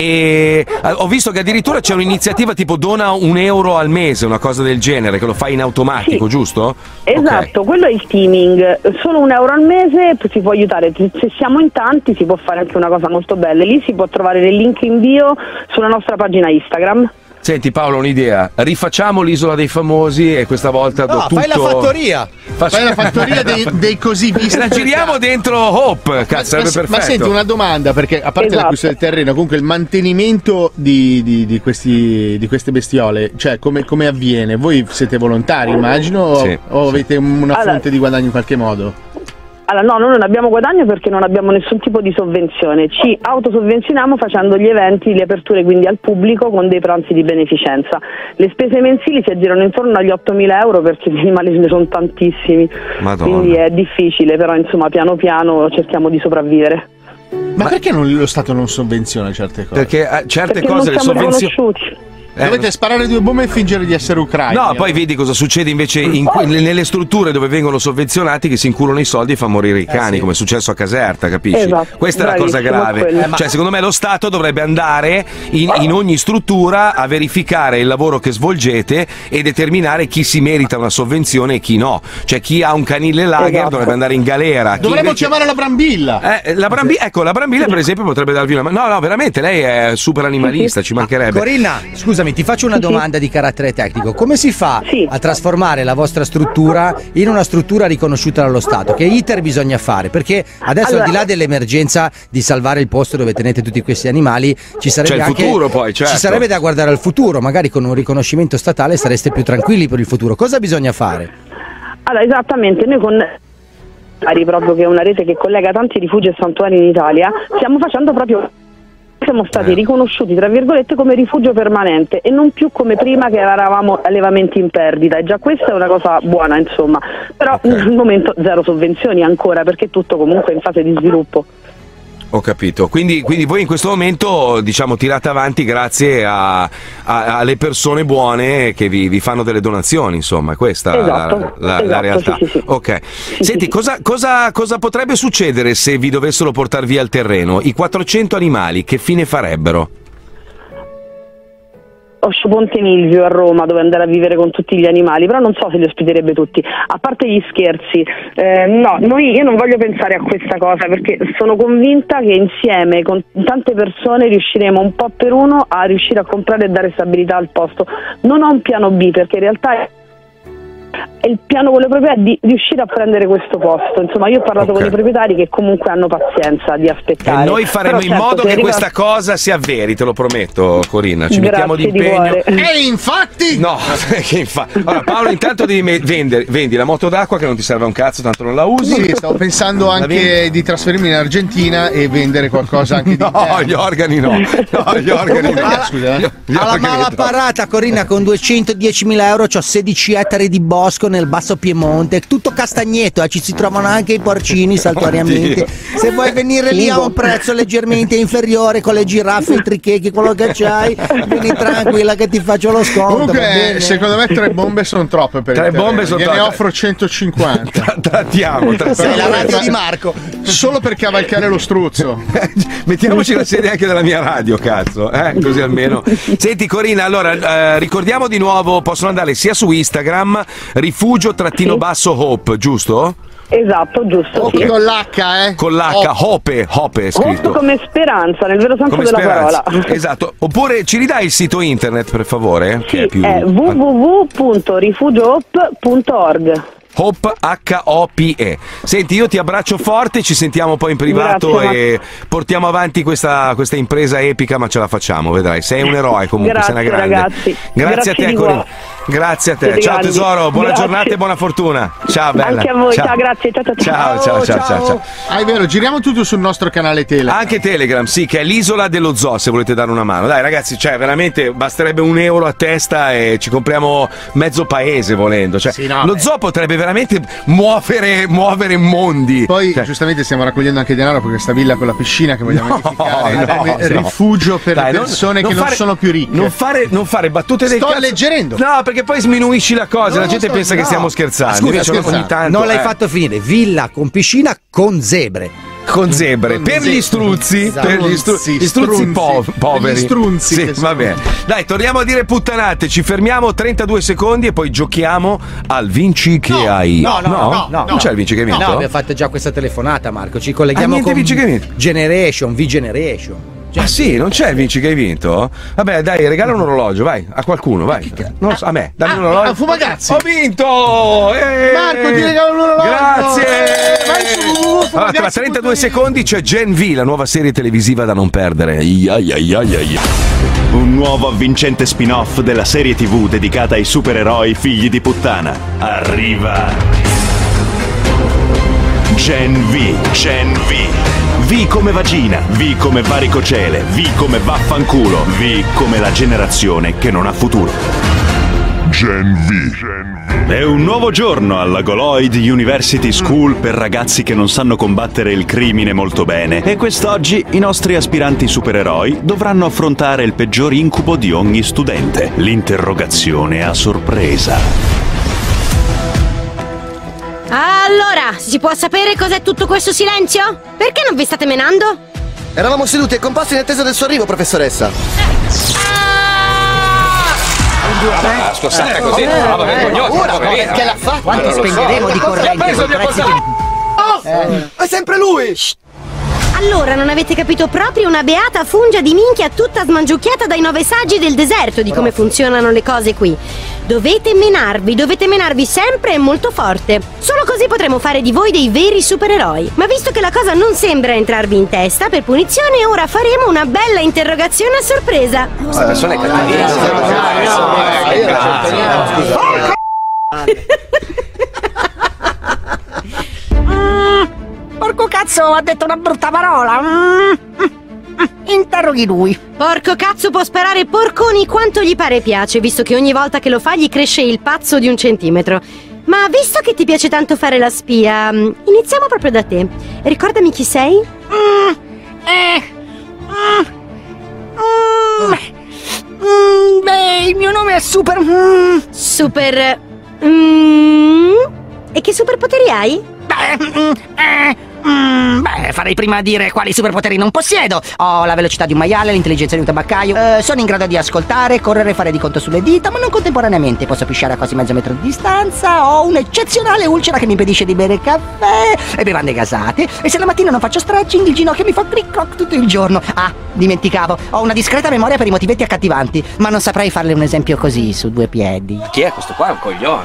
e ho visto che addirittura c'è un'iniziativa tipo dona €1 al mese, una cosa del genere, che lo fai in automatico, giusto? Esatto, quello è il teaming. Solo €1 al mese si può aiutare. Se siamo in tanti si può fare anche una cosa molto bella. Lì si può trovare nel link in bio sulla nostra pagina Instagram. Senti Paolo, un'idea, rifacciamo l'Isola dei Famosi e questa volta tutto... fai la fattoria! Fai la fattoria dei così visti. E la giriamo dentro Hope, cazzo, sarebbe perfetto. Ma senti, una domanda, perché a parte l'acquisto del terreno, comunque il mantenimento di queste bestiole, cioè come avviene? Voi siete volontari, immagino, Sì. o avete una fonte di guadagno in qualche modo? Allora, no, noi non abbiamo guadagno perché non abbiamo nessun tipo di sovvenzione. Ci autosovvenzioniamo facendo gli eventi, le aperture quindi al pubblico con dei pranzi di beneficenza. Le spese mensili si aggirano intorno agli €8.000 perché gli animali ce ne sono tantissimi. Madonna. Quindi è difficile, però insomma piano piano cerchiamo di sopravvivere. Ma perché lo Stato non sovvenziona certe cose? Perché certe Perché cose non le siamo sovvenzioni... riconosciuti. Dovete sparare 2 bombe e fingere di essere ucraini. No, poi vedi cosa succede invece nelle strutture dove vengono sovvenzionati, che si inculano i soldi e fa morire i cani, come è successo a Caserta, capisci? Esatto, Questa è la cosa grave. Cioè, secondo me lo Stato dovrebbe andare in ogni struttura a verificare il lavoro che svolgete e determinare chi si merita una sovvenzione e chi no. Cioè, chi ha un canile lager dovrebbe andare in galera. Dovremmo chiamare la Brambilla. La Brambilla per esempio potrebbe darvi una mano. No, veramente, lei è super animalista, ci mancherebbe. Corinna, scusami, ti faccio una domanda di carattere tecnico. Come si fa a trasformare la vostra struttura in una struttura riconosciuta dallo Stato? Che iter bisogna fare? Perché adesso, al di là dell'emergenza di salvare il posto dove tenete tutti questi animali, ci sarebbe c'è il futuro, poi, certo. Ci sarebbe da guardare al futuro. Magari con un riconoscimento statale sareste più tranquilli per il futuro. Cosa bisogna fare? Allora, esattamente, noi con proprio che è una rete che collega tanti rifugi e santuari in Italia, stiamo facendo proprio... Siamo stati riconosciuti tra virgolette come rifugio permanente e non più come prima che eravamo allevamenti in perdita, e già questa è una cosa buona, insomma, però nel momento zero sovvenzioni ancora perché tutto comunque in fase di sviluppo. Ho capito, quindi voi in questo momento diciamo tirate avanti grazie alle persone buone che vi fanno delle donazioni, insomma, questa è la realtà. Sì. Ok, senti, cosa potrebbe succedere se vi dovessero portare via il terreno? I 400 animali che fine farebbero? Oscio Ponte Milvio a Roma, dove andare a vivere con tutti gli animali, però non so se li ospiterebbe tutti. A parte gli scherzi, io non voglio pensare a questa cosa perché sono convinta che insieme con tante persone riusciremo un po' per uno a riuscire a comprare e dare stabilità al posto. Non ho un piano B perché in realtà il piano con le proprietà è di riuscire a prendere questo posto. Insomma, io ho parlato con i proprietari che comunque hanno pazienza di aspettare. E noi faremo in modo che questa cosa si avveri, te lo prometto, Corinna. Ci mettiamo d'impegno. E infatti? No, che infatti. Allora, Paolo, intanto devi vendi la moto d'acqua che non ti serve a un cazzo, tanto non la usi. Sì, stavo pensando anche di trasferirmi in Argentina e vendere qualcosa anche di gli organi no. No, gli organi no. Alla mala parata, Corinna, con 210.000 euro c'ho 16 ettari di bosco nel basso Piemonte, tutto castagneto, ci si trovano anche i porcini saltuariamente. Se vuoi venire lì a un prezzo leggermente inferiore con le giraffe, i trichechi, quello che c'hai, vieni tranquilla che ti faccio lo sconto. Comunque, secondo me 3 bombe sono troppe per 3 bombe sono troppe. Ne offro 150. Trattiamo. Sei la radio di Marco. Solo per cavalcare lo struzzo. Mettiamoci la sede anche della mia radio, cazzo, così almeno. Senti Corinna, allora ricordiamo di nuovo, possono andare sia su Instagram rifugio-Hope, giusto? Esatto, giusto. Sì. Con l'H, Con l'H, Hope è scritto. Hope come speranza, nel vero senso come della speranza. parola. Esatto. Oppure ci ridai il sito internet, per favore? Sì, che è più... www.rifugiohope.org. Hope, H-O-P-E. Senti, io ti abbraccio forte, ci sentiamo poi in privato. Grazie, e portiamo avanti questa impresa epica, ma ce la facciamo, vedrai. Sei un eroe comunque, grazie, sei una grande. Ragazzi. Grazie a te, Corinna. Grazie a te. Ciao tesoro, buona giornata e buona fortuna. Ciao bella. Anche a voi, ciao, grazie. Ciao. Ah, è vero, giriamo tutto sul nostro canale Telegram. Anche Telegram, sì, che è l'Isola dello Zoo, se volete dare una mano. Dai ragazzi, cioè veramente basterebbe €1 a testa e ci compriamo mezzo paese volendo. Cioè, lo zoo potrebbe veramente muovere mondi. Poi giustamente stiamo raccogliendo anche denaro per questa villa con la piscina che vogliamo edificare come rifugio per le persone che non sono più ricche. Non fare battute del cazzo. Sto alleggerendo. No, perché poi sminuisci la cosa, la gente pensa che stiamo scherzando. Scusa, ogni tanto, non l'hai fatto finire. Villa con piscina con zebre. Con zebre per gli struzzi, per gli struzzi poveri. Gli strunzi. Sì, va bene. Dai, torniamo a dire puttanate. Ci fermiamo 32 secondi e poi giochiamo al Vinci che hai. No. Non c'è il Vinci che hai vinto? No, abbiamo fatto già questa telefonata, Marco. Ci colleghiamo con Vinci che hai vinto? Generation, V-Generation. Ah sì, non c'è il Vinci che hai vinto? Vabbè, dai, regala un orologio, vai, a qualcuno, vai. Non lo so, a me, dammi un orologio. A Fumagazzi. Ho vinto! Marco, ti regalo un orologio. Grazie! Vai su, allora, tra 32 secondi c'è Gen V, la nuova serie televisiva da non perdere. Un nuovo avvincente spin-off della serie TV dedicata ai supereroi figli di puttana. Arriva Gen V. V come vagina, V come varicocele, V come vaffanculo, V come la generazione che non ha futuro. Gen V. È un nuovo giorno alla Goloid University School per ragazzi che non sanno combattere il crimine molto bene e quest'oggi i nostri aspiranti supereroi dovranno affrontare il peggior incubo di ogni studente, l'interrogazione a sorpresa. Allora, si può sapere cos'è tutto questo silenzio? Perché non vi state menando? Eravamo seduti e composti in attesa del suo arrivo, professoressa. Scusate così, roba vergognosa. Perché l'ha fatto? Quanto spegneremo di corrente? È sempre lui! Allora, non avete capito proprio una beata fungia di minchia tutta smangiucchiata dai 9 saggi del deserto di come funzionano le cose qui. Dovete menarvi sempre e molto forte. Solo così potremo fare di voi dei veri supereroi. Ma visto che la cosa non sembra entrarvi in testa, per punizione ora faremo una bella interrogazione a sorpresa. Questa persona è Porco cazzo, ha detto una brutta parola. Interroghi lui. Porco cazzo può sparare porconi quanto gli pare piace, visto che ogni volta che lo fa gli cresce il pazzo di 1 centimetro. Ma visto che ti piace tanto fare la spia, iniziamo proprio da te. Ricordami chi sei? Beh, il mio nome è Super... Super... E che superpoteri hai? Beh, farei prima a dire quali superpoteri non possiedo. Ho la velocità di un maiale, l'intelligenza di un tabaccaio, sono in grado di ascoltare, correre e fare di conto sulle dita, ma non contemporaneamente. Posso pisciare a quasi mezzo metro di distanza. Ho un'eccezionale ulcera che mi impedisce di bere caffè e bevande gasate. E se la mattina non faccio stretching, il ginocchio mi fa clic cloc tutto il giorno. Ah, dimenticavo, ho una discreta memoria per i motivetti accattivanti, ma non saprei farle un esempio così, su 2 piedi. Chi è questo qua? È un coglione.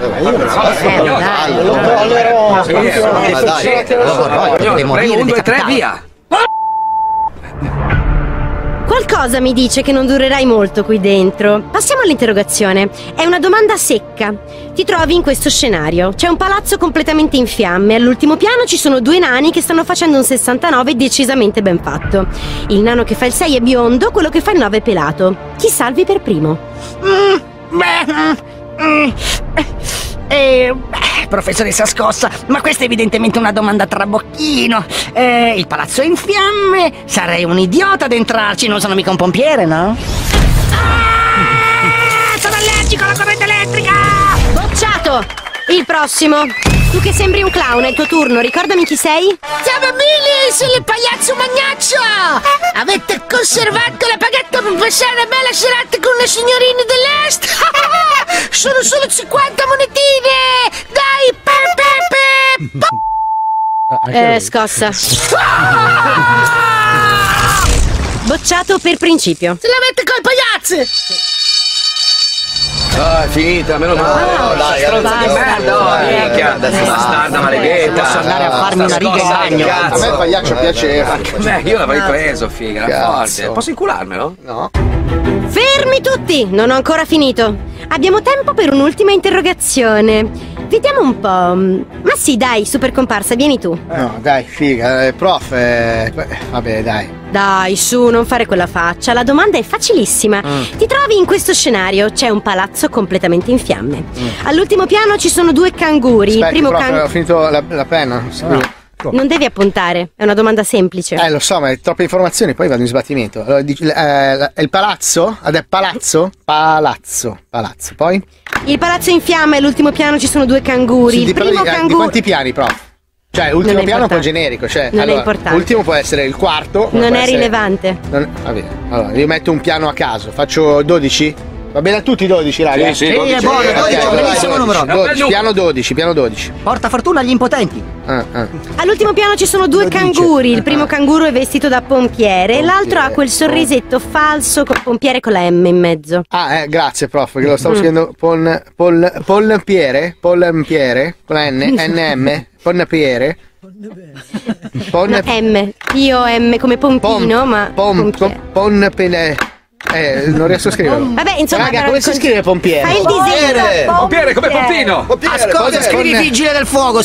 Prego, 1, 2, 3, via. Qualcosa mi dice che non durerai molto qui dentro. Passiamo all'interrogazione. È una domanda secca. Ti trovi in questo scenario. C'è un palazzo completamente in fiamme. All'ultimo piano ci sono 2 nani che stanno facendo un 69 decisamente ben fatto. Il nano che fa il 6 è biondo, quello che fa il 9 è pelato. Chi salvi per primo? Professoressa Scossa, ma questa è evidentemente una domanda trabocchino. Il palazzo è in fiamme, sarei un idiota ad entrarci, non sono mica un pompiere, no? Sono allergico alla corrente elettrica! Bocciato! Il prossimo. Tu che sembri un clown, è il tuo turno, ricordami chi sei? Ciao bambini, sono il pagliaccio Magnaccio! Avete conservato la paghetta per passare una bella serata con le signorine dell'Est? Sono solo 50 monetine! Dai, Scossa. Bocciato per principio. Ce l'avete coi pagliazzi! È finita, meno male. Dai, stronza di merda, minchia, bastarda maledetta. Posso andare a farmi una riga in bagno. A me il pagliaccio piaceva. Io l'avrei preso, figa, era forte. Posso incularmelo? No. Fermi tutti, non ho ancora finito. Abbiamo tempo per un'ultima interrogazione. Vediamo un po'. Ma sì, dai, super comparsa, vieni tu. No, dai, figa, prof, vabbè, dai. Dai, su, non fare quella faccia. La domanda è facilissima. Ti trovi in questo scenario, c'è un palazzo completamente in fiamme. All'ultimo piano ci sono 2 canguri. Aspetti, Il primo prof, ho finito la penna. Non devi appuntare, è una domanda semplice. Lo so, ma è troppe informazioni, poi vado in sbattimento. Allora, è il palazzo? Palazzo? Palazzo, poi? Il palazzo è in fiamme, all'ultimo piano ci sono 2 canguri. Sì, il primo di canguro. quanti piani, prof? Cioè, ultimo piano è un po' generico, cioè. Non è allora, importante. Ultimo può essere il quarto. Non è rilevante. Va bene, allora io metto un piano a caso, faccio 12? Va bene a tutti 12, raga? Sì, è buono, 12, bellissimo numero. 12, piano 12. Porta fortuna agli impotenti. All'ultimo piano ci sono 2 canguri. Il primo canguro è vestito da pompiere, l'altro ha quel sorrisetto falso con pompiere con la M in mezzo. Grazie, prof, che lo stavo scrivendo. Pompiere con la NM. Pompiere. No, M. Io M come pompino, ma non riesco a scriverlo. Vabbè, insomma, raga, come si scrive pompiere? Fai il disegno. Pompiere come pompino. Ascolta, scrivi vigile del fuoco,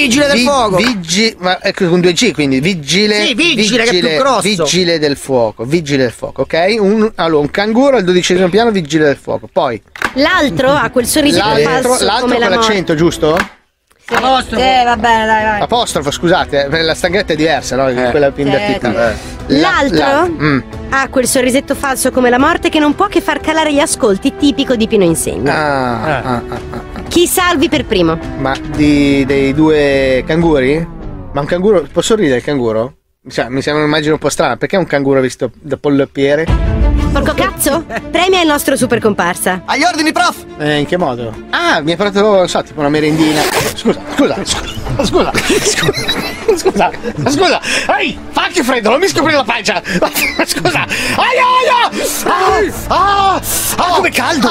ma ecco, con 2G, quindi vigile. Sì, vigile, che è più grosso. Vigile del fuoco, ok? Allora, un canguro al 12° piano, vigile del fuoco. Poi l'altro ha quel sorrisetto falso l'altro come con la l'accento, giusto? Apostrofo. Va bene, dai. Apostrofo, scusate, la stanghetta è diversa, no? Quella più invertita. L'altro ha quel sorrisetto falso come la morte che non può che far calare gli ascolti, tipico di Pino Insegno. Chi salvi per primo? Ma dei 2 canguri? Ma un canguro, può sorridere il canguro? Cioè, mi sembra un'immagine un po' strana, perché un canguro visto da polpiere? Porco cazzo? Premia il nostro super comparsa. Agli ordini, prof! In che modo? Mi ha parlato, non so, tipo una merendina. Scusa. Ehi, fa anche freddo, non mi scopri la pancia. Scusa. Come caldo.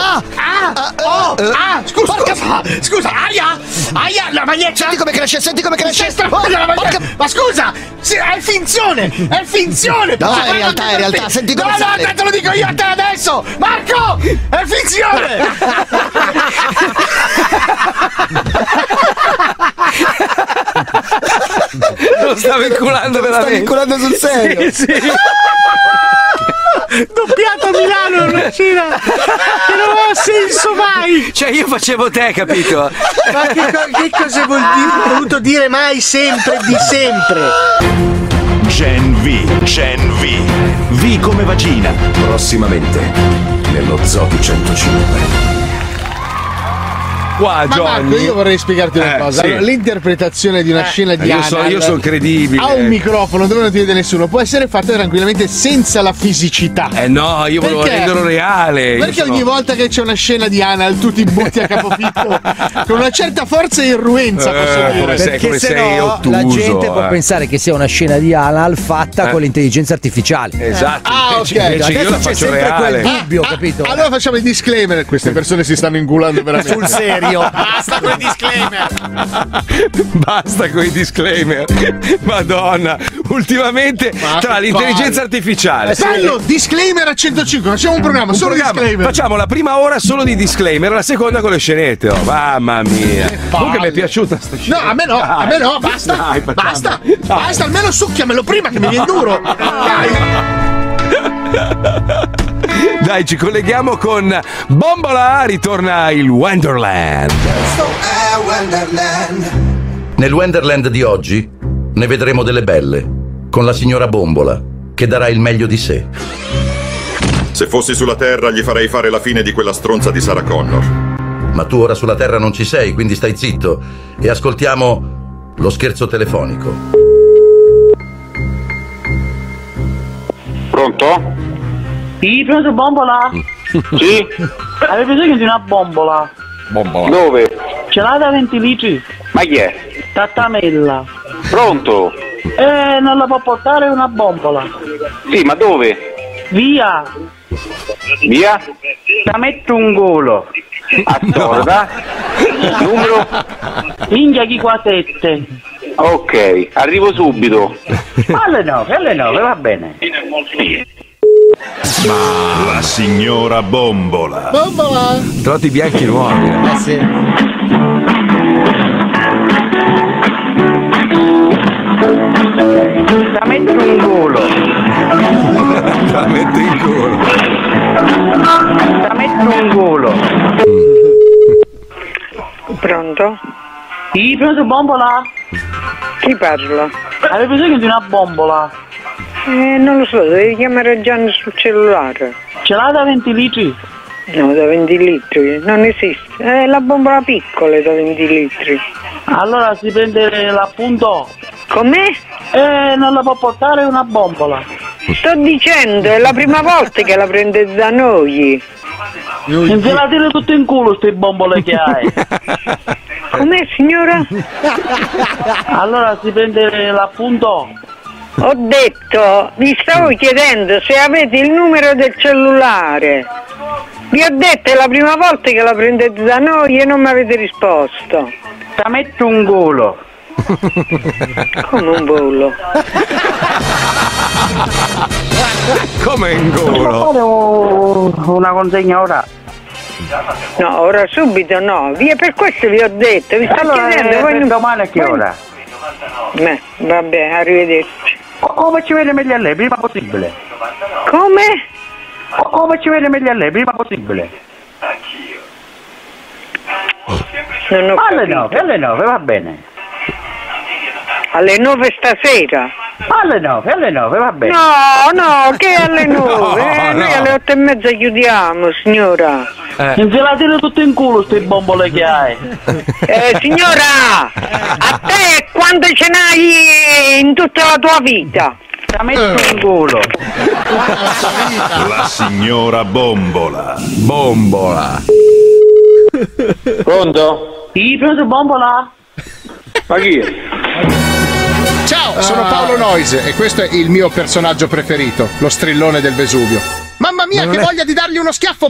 Scusa, aia, la maglietta. Senti come cresce. Ma scusa, è finzione. No, è realtà, senti come cresce. No, te lo dico io a te adesso. Marco, è finzione. Lo stavo inculando veramente. Stavi inculando sul serio? Sì. Doppiato a Milano è una scena che non ha senso mai. Cioè io facevo te, capito? Ma che cosa vuol dire? Ho voluto dire mai, sempre, di sempre. Gen V come vagina. Prossimamente nello Zopi 105. Qua, Ma Johnny. Marco, io vorrei spiegarti una cosa. Sì. Allora, l'interpretazione di una scena di Anal io sono credibile. a un microfono dove non ti vede nessuno può essere fatta tranquillamente senza la fisicità. No, io volevo renderlo reale. Perché ogni volta che c'è una scena di Anal tu ti butti a capofitto con una certa forza e irruenza, posso dire. Perché sennò la gente può pensare che sia una scena di Anal fatta con l'intelligenza artificiale. Esatto. Ok. Adesso io la c'è faccio sempre reale. quel dubbio, capito? Allora facciamo il disclaimer. Queste persone si stanno ingulando veramente. Sul serio. Basta con i disclaimer. Basta con i disclaimer. Madonna, ultimamente tra l'intelligenza artificiale. Bello, disclaimer a 105. Facciamo un programma solo di disclaimer. Facciamo la prima ora solo di disclaimer, la seconda con le scenette. Oh, mamma mia. Comunque mi è piaciuta sta scena. No, a me no, basta. Dai, basta, almeno succhiamelo prima che mi viene duro. Dai, ci colleghiamo con Bombola, ritorna il Wonderland. Nel Wonderland di oggi ne vedremo delle belle, con la signora Bombola, che darà il meglio di sé. Se fossi sulla Terra gli farei fare la fine di quella stronza di Sarah Connor. Ma tu ora sulla Terra non ci sei, quindi stai zitto e ascoltiamo lo scherzo telefonico. Pronto? Sì, pronto, Bombola? Sì? Avevo bisogno di una bombola. Bombola? Dove? Ce l'hai da 20 litri? Ma chi è? Tattamella. Pronto? Non la può portare una bombola. Sì, ma dove? Via. Via? La metto un golo. Astorda? Numero? Minchia chi qua 7. Ok, arrivo subito. Alle 9, va bene. La signora Bombola. Bombola. Trotti bianchi nuovi. Sì. La metto in culo. La metto in culo. La metto in culo. Pronto? Sì, pronto, bombola? Chi parla? Avevi bisogno di una bombola? Non lo so, devi chiamare Gianni sul cellulare. Ce l'ha da 20 litri? No, da 20 litri, non esiste. È la bombola piccola da 20 litri. Allora si prende l'appunto. Com'è? Non la può portare una bombola. Sto dicendo, è la prima volta che la prende da noi. Non se la tira tutto in culo ste bombole che hai. Com'è, signora? Allora si prende l'appunto. Ho detto, vi stavo chiedendo se avete il numero del cellulare. Vi ho detto, è la prima volta che la prendete da noi e non mi avete risposto. La metto un culo. Come un bollo? Come in culo? Fare una consegna ora? No, ora subito no. Via, per questo vi ho detto, vi sto allora, chiedendo. Voi non... domani a che ora? Vabbè, arrivederci. Come ci vede meglio a lei, prima possibile? Come? Come ci vede meglio a lei, prima possibile? Non ho capito. Alle 9, va bene. Alle 9 stasera? Alle 9, va bene. No, che alle 9? Noi alle 8:30 chiudiamo, signora. Non se la tira tutto in culo ste bombole che hai. Signora, a te quanto ce n'hai in tutta la tua vita? La metto in culo. La signora Bombola. Bombola. Pronto? Sì, pronto, bombola? Ma chi è? Ciao, sono Paolo Noise e questo è il mio personaggio preferito, lo strillone del Vesuvio. Mamma mia, che voglia di dargli uno schiaffo,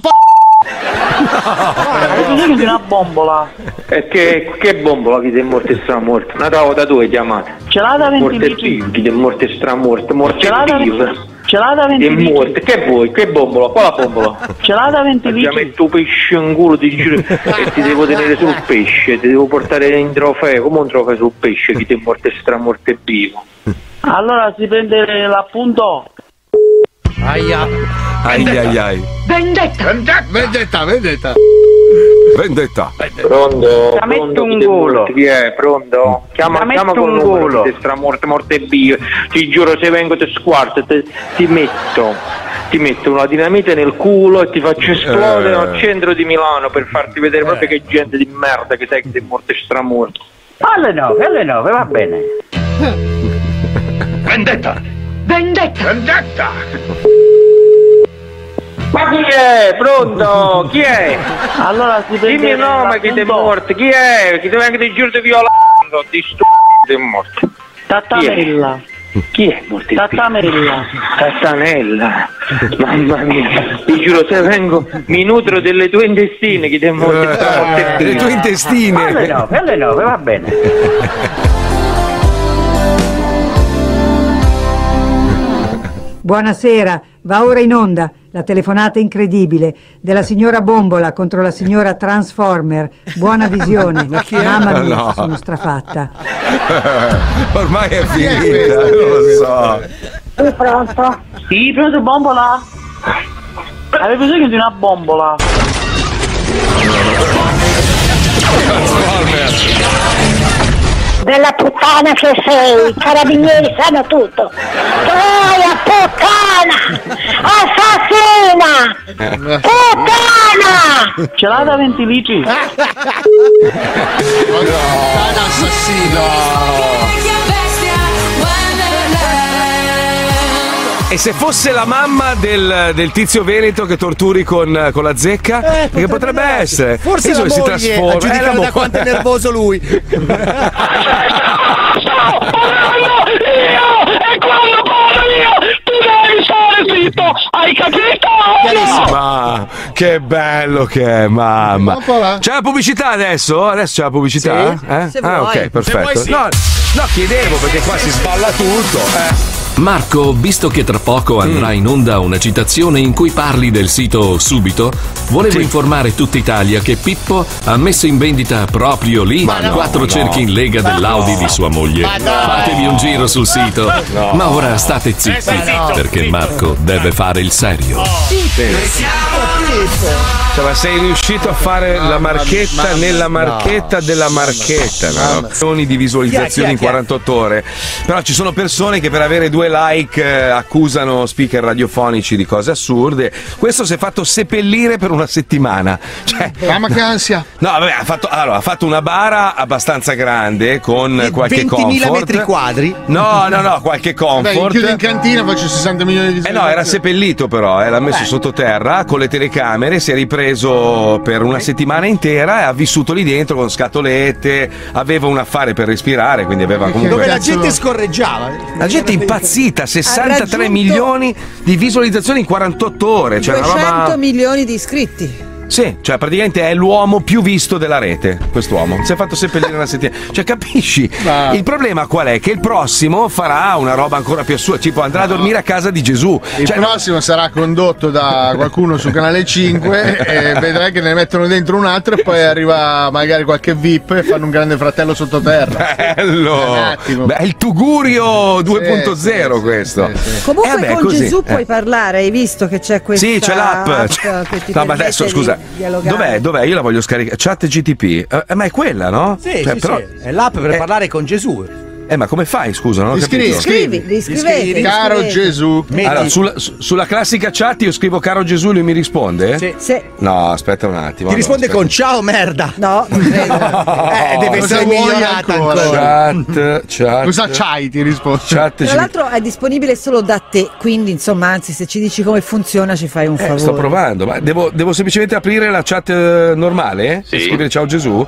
Hai bisogno di una bombola? E che bombola chi è morto e stramorto? Una tavola da due chiamate. Ce l'ha da 20 litri? Chi è morto e stramorto? Morto e vivo. Ce l'ha da 20 litri? È morto, che vuoi? Che bombola? Quale bombola? Ce l'ha da 20 litri? Ti metto pesce in culo, ti giuro, e ti devo tenere sul pesce, ti devo portare in trofeo, come un trofeo sul pesce, chi ti è morto e stramorto e vivo. Allora si prende l'appunto. Aia. Ai. Vendetta. Pronto? La metto un culo. Chi è? Pronto? Chiama con un culo. Ti stramorto, morto e vivo. Ti giuro, se vengo ti squarto, ti metto una dinamite nel culo e ti faccio esplodere al centro di Milano per farti vedere proprio che gente di merda che sei, che sei morto e stramorto. Alle 9, va bene. Vendetta. Ma chi è? Pronto? Chi è? Allora si prende. Dimmi il nome, chi ti è morto? Chi è? Chi ti giuro di violando? Di è morto. Tattanella. Chi è morto? Tattanella. Mamma mia, ti giuro, se vengo mi nutro delle tue intestine, chi ti è morto? Delle tue intestine. Alle 9, va bene. Buonasera, va ora in onda la telefonata incredibile della signora Bombola contro la signora Transformer. Buona visione. Mamma mia, No. sono strafatta. Ormai è finita, non lo so. Sei pronto? Sì, pronto, bombola? Avevi bisogno di una bombola? Della puttana che sei, i carabinieri sanno tutto. Troia, puttana! Assassina! Puttana! Ce l'ha da 20 litri? E se fosse la mamma del tizio veneto che torturi con la zecca? Perché potrebbe essere. Forse Penso la che si moglie, a trasforma. giudicare da quanto è nervoso lui. E quando parlo io, tu devi stare zitto, hai capito? Ma che bello che è, mamma. C'è la pubblicità adesso? Adesso c'è la pubblicità? Sì, se vuoi. Ok, perfetto. Se vuoi, sì. No, chiedevo perché qua si sballa tutto. Marco, visto che tra poco andrà in onda una citazione in cui parli del sito Subito, volevo informare tutta Italia che Pippo ha messo in vendita proprio lì 4 cerchi in lega dell'Audi di sua moglie. Fatevi un giro sul sito. Ma ora state zitti, perché Marco deve fare il serio. Cioè, ma sei riuscito a fare la marchetta nella marchetta della marchetta, no? Milioni di visualizzazioni in 48 ore. Però ci sono persone che per avere 2 like accusano speaker radiofonici di cose assurde. Questo si è fatto seppellire per una settimana. Cioè, mamma che ansia. No, vabbè, ha fatto una bara abbastanza grande con qualche 20.000 comfort. metri quadri. No, qualche comfort. Beh, chiudo in cantina, faccio 60 milioni di visualizzazioni. No, era seppellito però, l'ha messo sottoterra con le telecamere, si è ripreso per una settimana intera e ha vissuto lì dentro con scatolette, aveva un affare per respirare, quindi aveva comunque... Dove la gente scorreggiava. La gente impazzita, 63 milioni di visualizzazioni in 48 ore. Cioè 200 milioni di iscritti. Sì, cioè praticamente è l'uomo più visto della rete, quest'uomo. Si è fatto seppellire una settimana. Cioè, capisci? Il problema qual è? Che il prossimo farà una roba ancora più assurda, tipo andrà a dormire a casa di Gesù. Il prossimo sarà condotto da qualcuno su Canale 5 e vedrai che ne mettono dentro un altro e poi arriva magari qualche VIP e fanno un grande fratello sottoterra. Bello! Beh, è il Tugurio 2.0 questo. Comunque con così. Gesù puoi parlare, hai visto che c'è questa Sì, c'è l'app. che ti No, ma adesso scusa. Dov'è? Io la voglio scaricare. Chat GTP. Ma è quella, no? Sì, però... sì. È l'app per parlare con Gesù. Ma come fai, scusa? Non ho capito. Scrivi. Caro Gesù. Allora, sulla classica chat io scrivo caro Gesù, lui mi risponde? Sì. No, aspetta un attimo. Ti risponde con ciao merda. No, non credo. Deve essere migliorata ancora. Chat. Cosa c'hai? Ti risponde. Tra l'altro è disponibile solo da te, quindi insomma, anzi, se ci dici come funziona ci fai un favore. Sto provando, ma devo semplicemente aprire la chat normale? Sì. E scrivere ciao Gesù?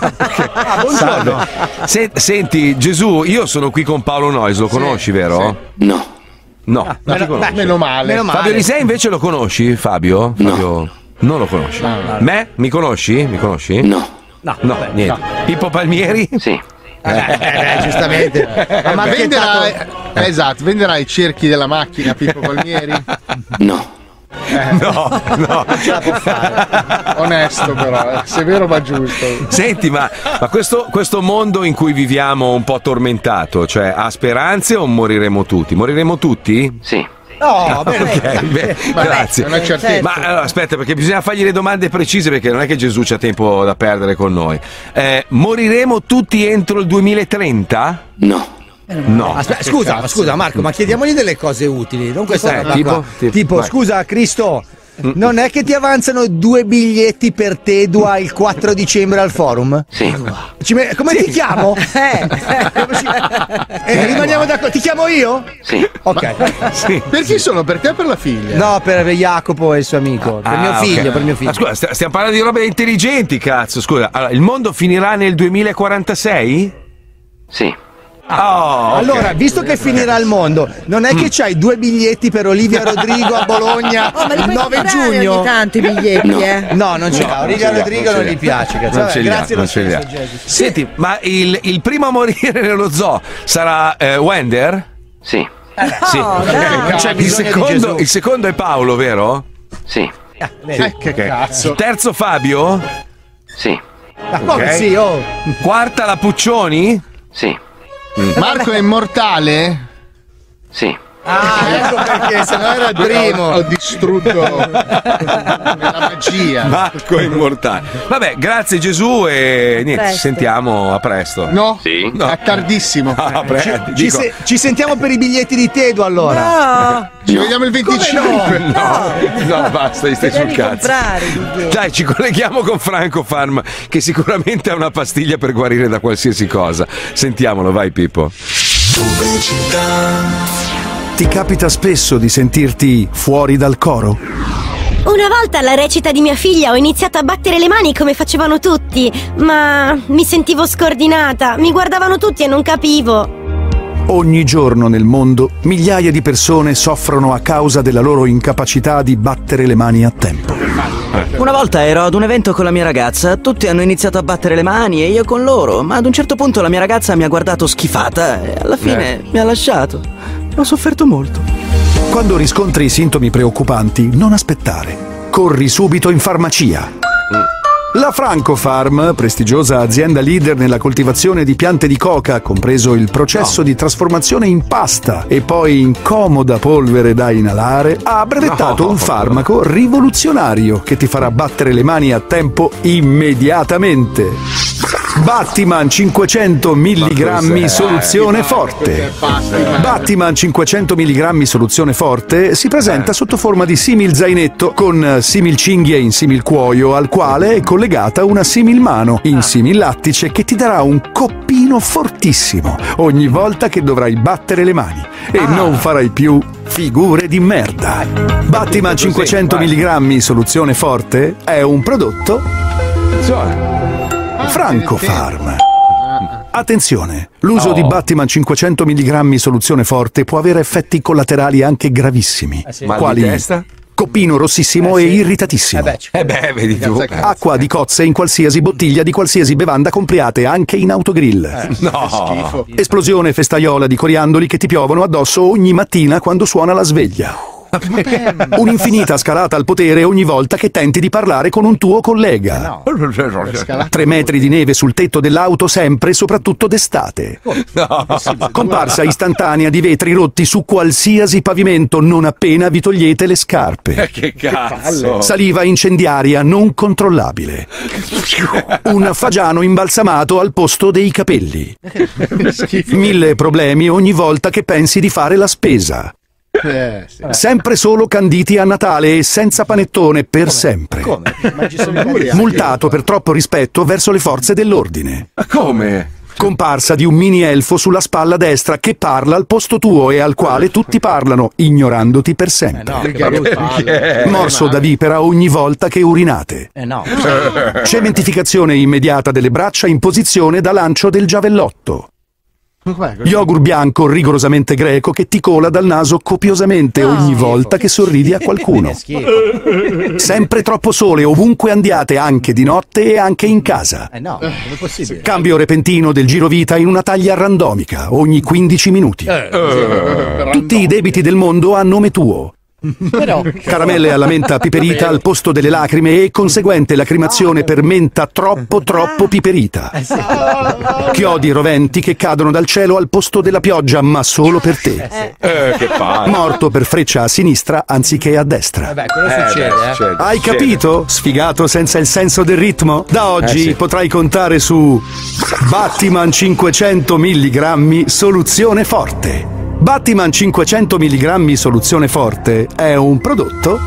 Buongiorno. Senti, Gesù, io sono qui con Paolo Nois, lo conosci, vero? No. No, meno male. Fabio Lisei invece lo conosci, Fabio? Fabio non lo conosci. No. Me? Mi conosci? No. No, niente. Pippo Palmieri? Sì. Giustamente. Ma venderai i cerchi della macchina Pippo Palmieri? No. No. Non ce la può fare. Onesto però, severo ma giusto. Senti, ma questo mondo in cui viviamo un po' tormentato, cioè ha speranze o moriremo tutti? Moriremo tutti? Sì. No, grazie. Ma allora, aspetta, perché bisogna fargli le domande precise, perché non è che Gesù c'ha tempo da perdere con noi. Moriremo tutti entro il 2030? No. No. Scusa Marco, ma chiediamogli delle cose utili. Non questa tipo vai. Scusa Cristo, non è che ti avanzano 2 biglietti per Tedua il 4 dicembre al forum? Sì. Come ti chiamo? Rimaniamo d'accordo. Ti chiamo io? Sì. Ok. Sì. Per chi sono? Per te o per la figlia? No, per Jacopo e il suo amico. Per mio figlio, okay. per mio figlio. Ma scusa, stiamo parlando di robe intelligenti, cazzo. Scusa, allora, il mondo finirà nel 2046? Sì. Allora, visto che finirà il mondo, non è che c'hai 2 biglietti per Olivia Rodrigo a Bologna il 9 giugno? Ogni tanto i biglietti, No, non ce l'ha. Olivia Rodrigo non gli piace, cazzo. Non ce li ha, non ce li ha. Senti, ma il primo a morire nello zoo sarà Wender? Sì. Sì. C'è Il secondo è Paolo, vero? Sì. Che cazzo. Il terzo Fabio? Sì. Come sì, Quarta la Puccioni? Sì. Marco è immortale? Sì. Ecco perché, se no era il primo. Ho distrutto la magia. Marco è immortale. Vabbè, grazie Gesù e niente, ci sentiamo a presto. No? Sì. No. A tardissimo. Ci sentiamo per i biglietti di Tedo allora. No. Ci vediamo il 25. No, basta, stai sul cazzo. Dai, ci colleghiamo con Franco Farm, che sicuramente ha una pastiglia per guarire da qualsiasi cosa. Sentiamolo, vai Pippo. Ti capita spesso di sentirti fuori dal coro? Una volta alla recita di mia figlia ho iniziato a battere le mani come facevano tutti, ma mi sentivo scordinata, mi guardavano tutti e non capivo. Ogni giorno nel mondo migliaia di persone soffrono a causa della loro incapacità di battere le mani a tempo. Una volta ero ad un evento con la mia ragazza, tutti hanno iniziato a battere le mani e io con loro, ma ad un certo punto la mia ragazza mi ha guardato schifata e alla fine mi ha lasciato. Ho sofferto molto. Quando riscontri sintomi preoccupanti, non aspettare. Corri subito in farmacia. La Francofarm, prestigiosa azienda leader nella coltivazione di piante di coca, compreso il processo di trasformazione in pasta e poi in comoda polvere da inalare, ha brevettato un farmaco rivoluzionario che ti farà battere le mani a tempo immediatamente. Battiman 500 mg soluzione forte. Battiman 500 mg soluzione forte si presenta sotto forma di simil zainetto con simil cinghie in simil cuoio, al quale è collegata una simil mano in simil lattice che ti darà un coppino fortissimo ogni volta che dovrai battere le mani e non farai più figure di merda. Battiman 500 mg soluzione forte è un prodotto Francofarm. Attenzione, l'uso di Battiman 500 mg soluzione forte può avere effetti collaterali anche gravissimi, quali coppino rossissimo e irritatissimo. Vedi tu. Acqua di cozze in qualsiasi bottiglia di qualsiasi bevanda compriate, anche in autogrill. No. Esplosione festaiola di coriandoli che ti piovono addosso ogni mattina quando suona la sveglia. Un'infinita scalata al potere ogni volta che tenti di parlare con un tuo collega. 3 metri di neve sul tetto dell'auto sempre, soprattutto d'estate. Comparsa istantanea di vetri rotti su qualsiasi pavimento non appena vi togliete le scarpe. Che cazzo. Saliva incendiaria non controllabile. Un fagiano imbalsamato al posto dei capelli. 1000 problemi ogni volta che pensi di fare la spesa. Sempre solo canditi a Natale e senza panettone per sempre. Multato per troppo rispetto verso le forze dell'ordine. Ma come? Comparsa di un mini elfo sulla spalla destra che parla al posto tuo e al quale tutti parlano, ignorandoti per sempre. Morso da vipera ogni volta che urinate. Cementificazione immediata delle braccia in posizione da lancio del giavellotto. Yogurt bianco rigorosamente greco che ti cola dal naso copiosamente ogni volta che sorridi a qualcuno. Sempre troppo sole ovunque andiate, anche di notte e anche in casa. Cambio repentino del girovita in una taglia randomica ogni 15 minuti. Tutti i debiti del mondo a nome tuo. Caramelle alla menta piperita al posto delle lacrime e conseguente lacrimazione per menta troppo piperita. Chiodi roventi che cadono dal cielo al posto della pioggia, ma solo per te. Che palle. Morto per freccia a sinistra anziché a destra. Quello succede. Hai capito? Sfigato senza il senso del ritmo? Da oggi potrai contare su Battiman 500 mg soluzione forte. Battiman 500 mg soluzione forte è un prodotto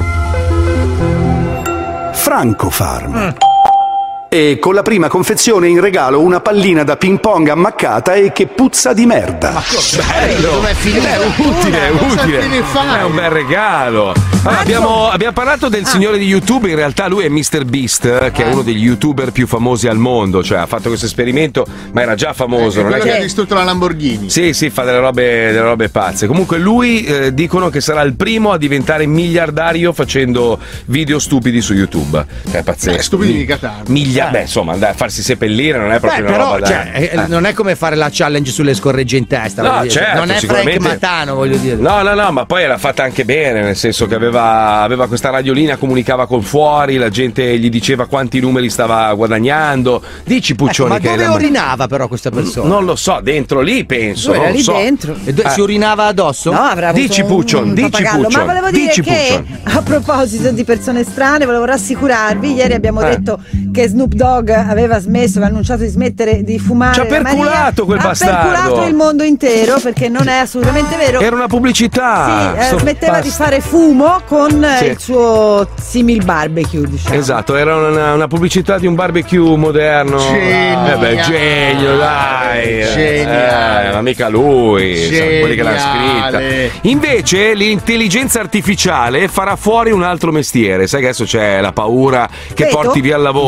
Francofarm. E con la prima confezione in regalo una pallina da ping pong ammaccata e che puzza di merda. Ma bello! È utile. È un bel regalo. Allora, abbiamo parlato del signore di YouTube. In realtà lui è MrBeast, che è uno degli YouTuber più famosi al mondo. Cioè ha fatto questo esperimento, ma era già famoso. Non è che ha distrutto la Lamborghini. Sì, fa delle robe pazze. Comunque lui dicono che sarà il primo a diventare miliardario facendo video stupidi su YouTube. È pazzesco. Stupidi di Catania. Beh, insomma, andare a farsi seppellire non è proprio una roba da... non è come fare la challenge sulle scorregge in testa. No, certo, non è Frank Matano, voglio dire. No, ma poi era fatta anche bene, nel senso che aveva questa radiolina, comunicava con fuori, la gente gli diceva quanti numeri stava guadagnando. Dici, Puccioni, ma dove orinava però questa persona? Non lo so, dentro lì penso. Era lì dentro. Si urinava addosso? No, avrà avuto dici Puccion. Ma volevo dire che a proposito di persone strane, volevo rassicurarvi. Ieri abbiamo detto che Snoop Dogg aveva aveva annunciato di smettere di fumare. Ci ha perculato quel bastardo. Ha perculato il mondo intero, perché non è assolutamente vero. Era una pubblicità. Sì, smetteva di fare fumo con il suo simil barbecue, diciamo. Esatto, era una pubblicità di un barbecue moderno. Genio, dai. Ma mica lui, quelli che l'hanno scritta. Invece l'intelligenza artificiale farà fuori un altro mestiere. Sai che adesso c'è la paura che porti via il lavoro.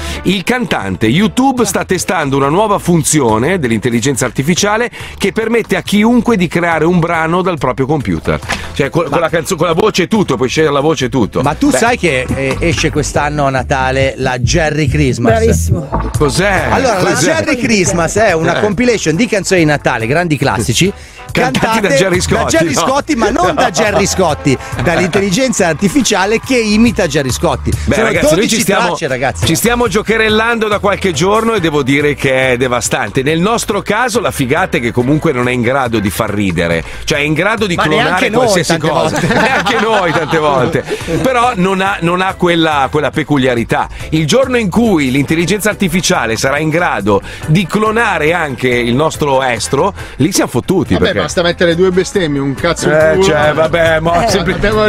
Il cantante YouTube sta testando una nuova funzione dell'intelligenza artificiale che permette a chiunque di creare un brano dal proprio computer. Cioè con la voce e tutto, puoi scegliere la voce e tutto. Ma tu sai che esce quest'anno a Natale la Jerry Christmas? Bravissimo. Cos'è? Allora, la Jerry Christmas è una compilation di canzoni di Natale, grandi classici, cantati da Gerry Scotti, ma non da Gerry Scotti, dall'intelligenza artificiale che imita Gerry Scotti. Beh, sono ragazzi, noi 12 tracce, ragazzi. ci stiamo giocherellando da qualche giorno e devo dire che è devastante. Nel nostro caso la figata è che comunque non è in grado di far ridere, cioè è in grado di clonare qualsiasi cosa. Neanche noi tante volte. Però non ha quella peculiarità. Il giorno in cui l'intelligenza artificiale sarà in grado di clonare anche il nostro estro, lì siamo fottuti. Vabbè, perché basta mettere due bestemmie, un cazzo in culo. Cioè, vabbè, ma sempre abbiamo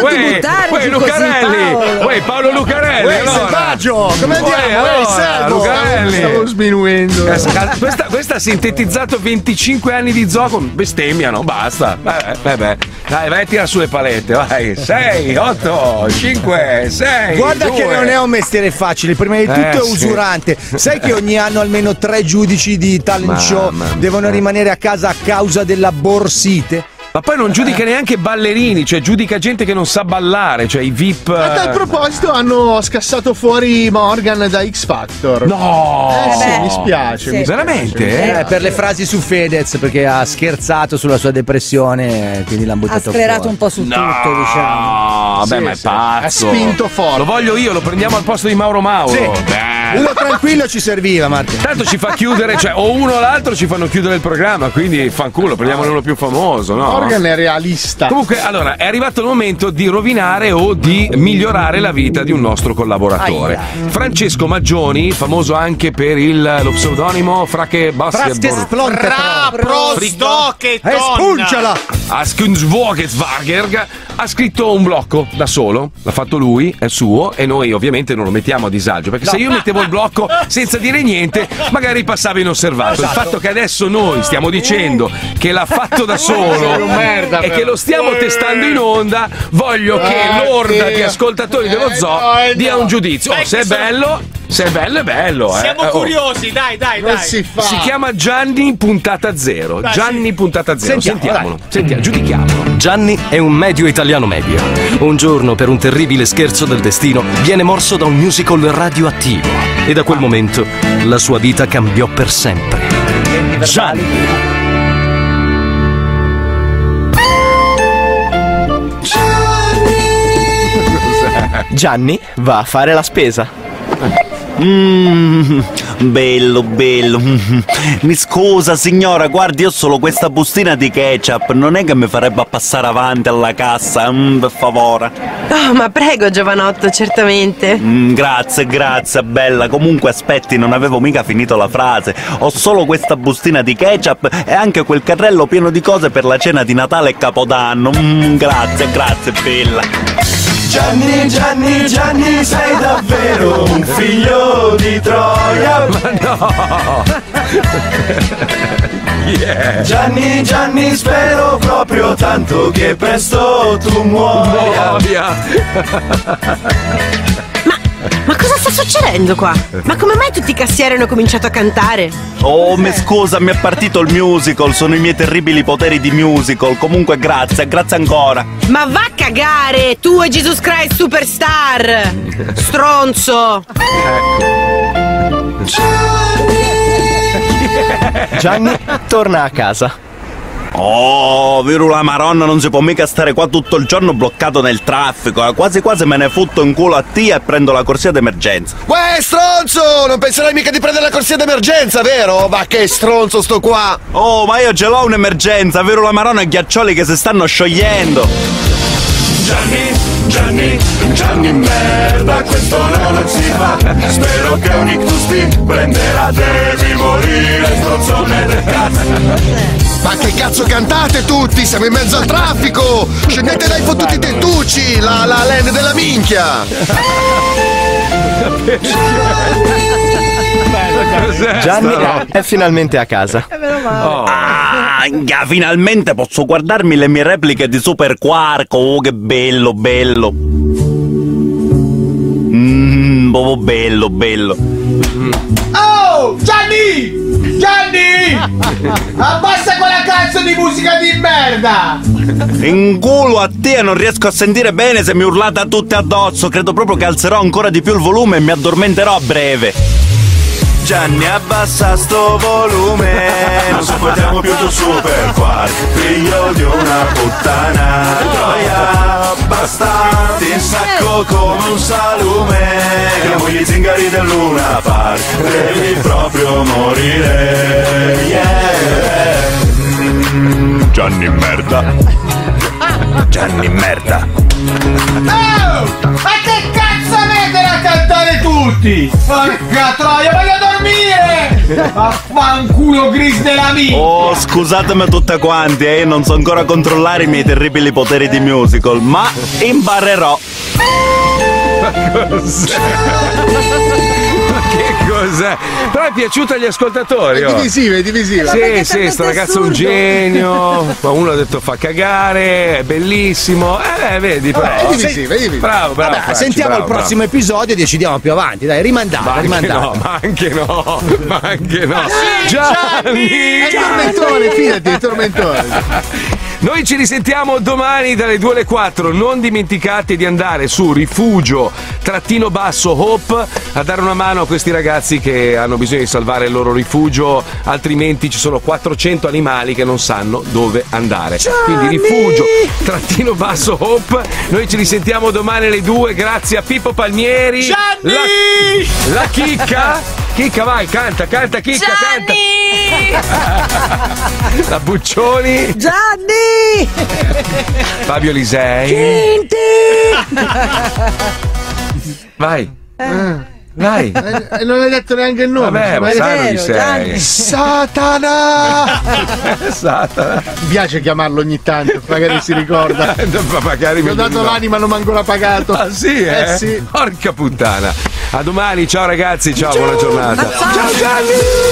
riso. Lucarelli, Paolo Lucarelli, selvaggio, come andiamo? Lucarelli. Stavo sminuendo. Questa ha sintetizzato 25 anni di zoo con bestemmiano, basta. Vabbè. Dai, vai a tirare sulle palette, vai. 6, 8, 5, 6. Guarda 2. che non è un mestiere facile, prima di tutto è usurante. Sai che ogni anno almeno 3 giudici di talent show devono rimanere a casa a causa della borsite? Ma poi non giudica neanche ballerini, cioè giudica gente che non sa ballare, cioè i VIP. A tal proposito hanno scassato fuori Morgan da X Factor. No! Sì, mi spiace. Sì. Veramente? Per le frasi su Fedez, perché ha scherzato sulla sua depressione, quindi l'hanno buttato fuori. Ha sclerato un po' su tutto, diciamo. Vabbè, ma è pazzo. Ha spinto forte. Lo voglio io, lo prendiamo al posto di Mauro Mauro. Sì. Uno tranquillo ci serviva, Marco. Tanto ci fa chiudere, cioè o uno o l'altro ci fanno chiudere il programma, quindi fanculo, prendiamone uno più famoso, no? Morgan è realista. Comunque, allora, è arrivato il momento di rovinare o di migliorare la vita di un nostro collaboratore. Francesco Maggioni, famoso anche per lo pseudonimo Fracche Basketball. Espunciala! Askunzvogesvagerg ha scritto un blocco da solo, l'ha fatto lui, è suo, e noi ovviamente non lo mettiamo a disagio, perché se io mettevo il blocco senza dire niente, magari passava inosservato. Il fatto che adesso noi stiamo dicendo che l'ha fatto da solo e che lo stiamo testando in onda, voglio che l'orda di ascoltatori dello zoo dia un giudizio. Se è bello, è bello. Siamo curiosi, dai. Si chiama Gianni puntata 0. Gianni puntata 0. Sentiamolo, giudichiamolo. Gianni è un medio italiano medio. Un giorno, per un terribile scherzo del destino, viene morso da un musical radioattivo e da quel momento la sua vita cambiò per sempre. Gianni va a fare la spesa. Bello. Mi scusa signora, guardi, io solo questa bustina di ketchup, non è che mi farebbe passare avanti alla cassa, per favore. Oh, ma prego giovanotto, certamente. Grazie bella. Comunque aspetti, non avevo mica finito la frase. Ho solo questa bustina di ketchup e anche quel carrello pieno di cose per la cena di Natale e Capodanno. Grazie bella. Gianni, sei davvero un figlio di Troia. Ma no! Yeah. Gianni, spero proprio tanto che presto tu muoia. Ma cosa sta succedendo qua? Ma come mai tutti i cassieri hanno cominciato a cantare? Oh, mi scusa, mi è partito il musical, sono i miei terribili poteri di musical. Comunque grazie ancora. Ma va a cagare, tu e Jesus Christ Superstar! Stronzo! Gianni torna a casa. Oh, vero la maronna, non si può mica stare qua tutto il giorno bloccato nel traffico. Quasi me ne fotto in culo a te e prendo la corsia d'emergenza. Uè, stronzo! Non penserai mica di prendere la corsia d'emergenza, vero? Ma che stronzo sto qua! Oh, ma io ce l'ho un'emergenza, vero la maronna, ghiaccioli che si stanno sciogliendo. Gianni merda, questo non si fa. Spero che un ictus ti prenderà, devi morire, strozzone del cazzo. Ma che cazzo cantate tutti? Siamo in mezzo al traffico! Scendete dai fottuti tettucci! La land della minchia! Gianni è finalmente a casa. Finalmente posso guardarmi le mie repliche di Super Quark. Oh, che bello. proprio bello, bello. Oh, Gianni! Abbassa quella cazzo di musica di merda! In culo a te, non riesco a sentire bene se mi urlate tutte addosso. Credo proprio che alzerò ancora di più il volume e mi addormenterò a breve. Gianni, abbassa sto volume, non sopportiamo più tu super quark, figlio di una puttana. Troia, basta, ti insacco come un salume, chiamo gli zingari del Luna Park, devi proprio morire, yeah. Gianni merda. Gianni merda. Oh! Ma che cazzo avete da cantare tutti? Porca troia, voglio dormire! Affanculo gris della vita! Oh, scusatemi tutte quante, non so ancora controllare i miei terribili poteri di musical, ma imparerò. Ma cos'è? Ma che cos'è? Però è piaciuto agli ascoltatori. È divisiva, è divisiva. Sì, sto ragazzo è un genio. Ma uno ha detto fa cagare, è bellissimo. Vedi, però. È divisiva, è divisiva. Bravo, Vabbè, Franci, sentiamo bravo, il prossimo episodio e decidiamo più avanti. Dai, rimandate. Ma anche no. Gianni! È il tormentone, fidati, è il tormentone. Noi ci risentiamo domani dalle 2 alle 4. Non dimenticate di andare su rifugio-Hope a dare una mano a questi ragazzi che hanno bisogno di salvare il loro rifugio, altrimenti ci sono 400 animali che non sanno dove andare. Quindi rifugio-Hope. Noi ci risentiamo domani alle 2. Grazie a Pippo Palmieri. Gianni! La Chicca. Chicca, vai, canta, Chicca, canta. La Buccioni. Gianni! Fabio Lisei. Cinti! Vai. Vai. Non hai detto neanche il nome. Vabbè, ma sai chi sei. Satana! Satana. Mi piace chiamarlo ogni tanto, magari si ricorda. Magari mi ho dato l'anima, non mi ha ancora pagato. Ah sì, sì. Porca puttana. A domani, ciao ragazzi, ciao. Buona giornata. Ciao Gianni!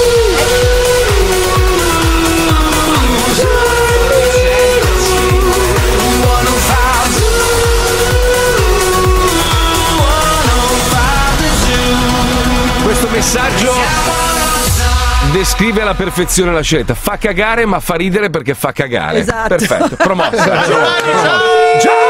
Questo messaggio descrive alla perfezione la scelta. Fa cagare ma fa ridere perché fa cagare. Esatto. Perfetto, promossa. Ciao!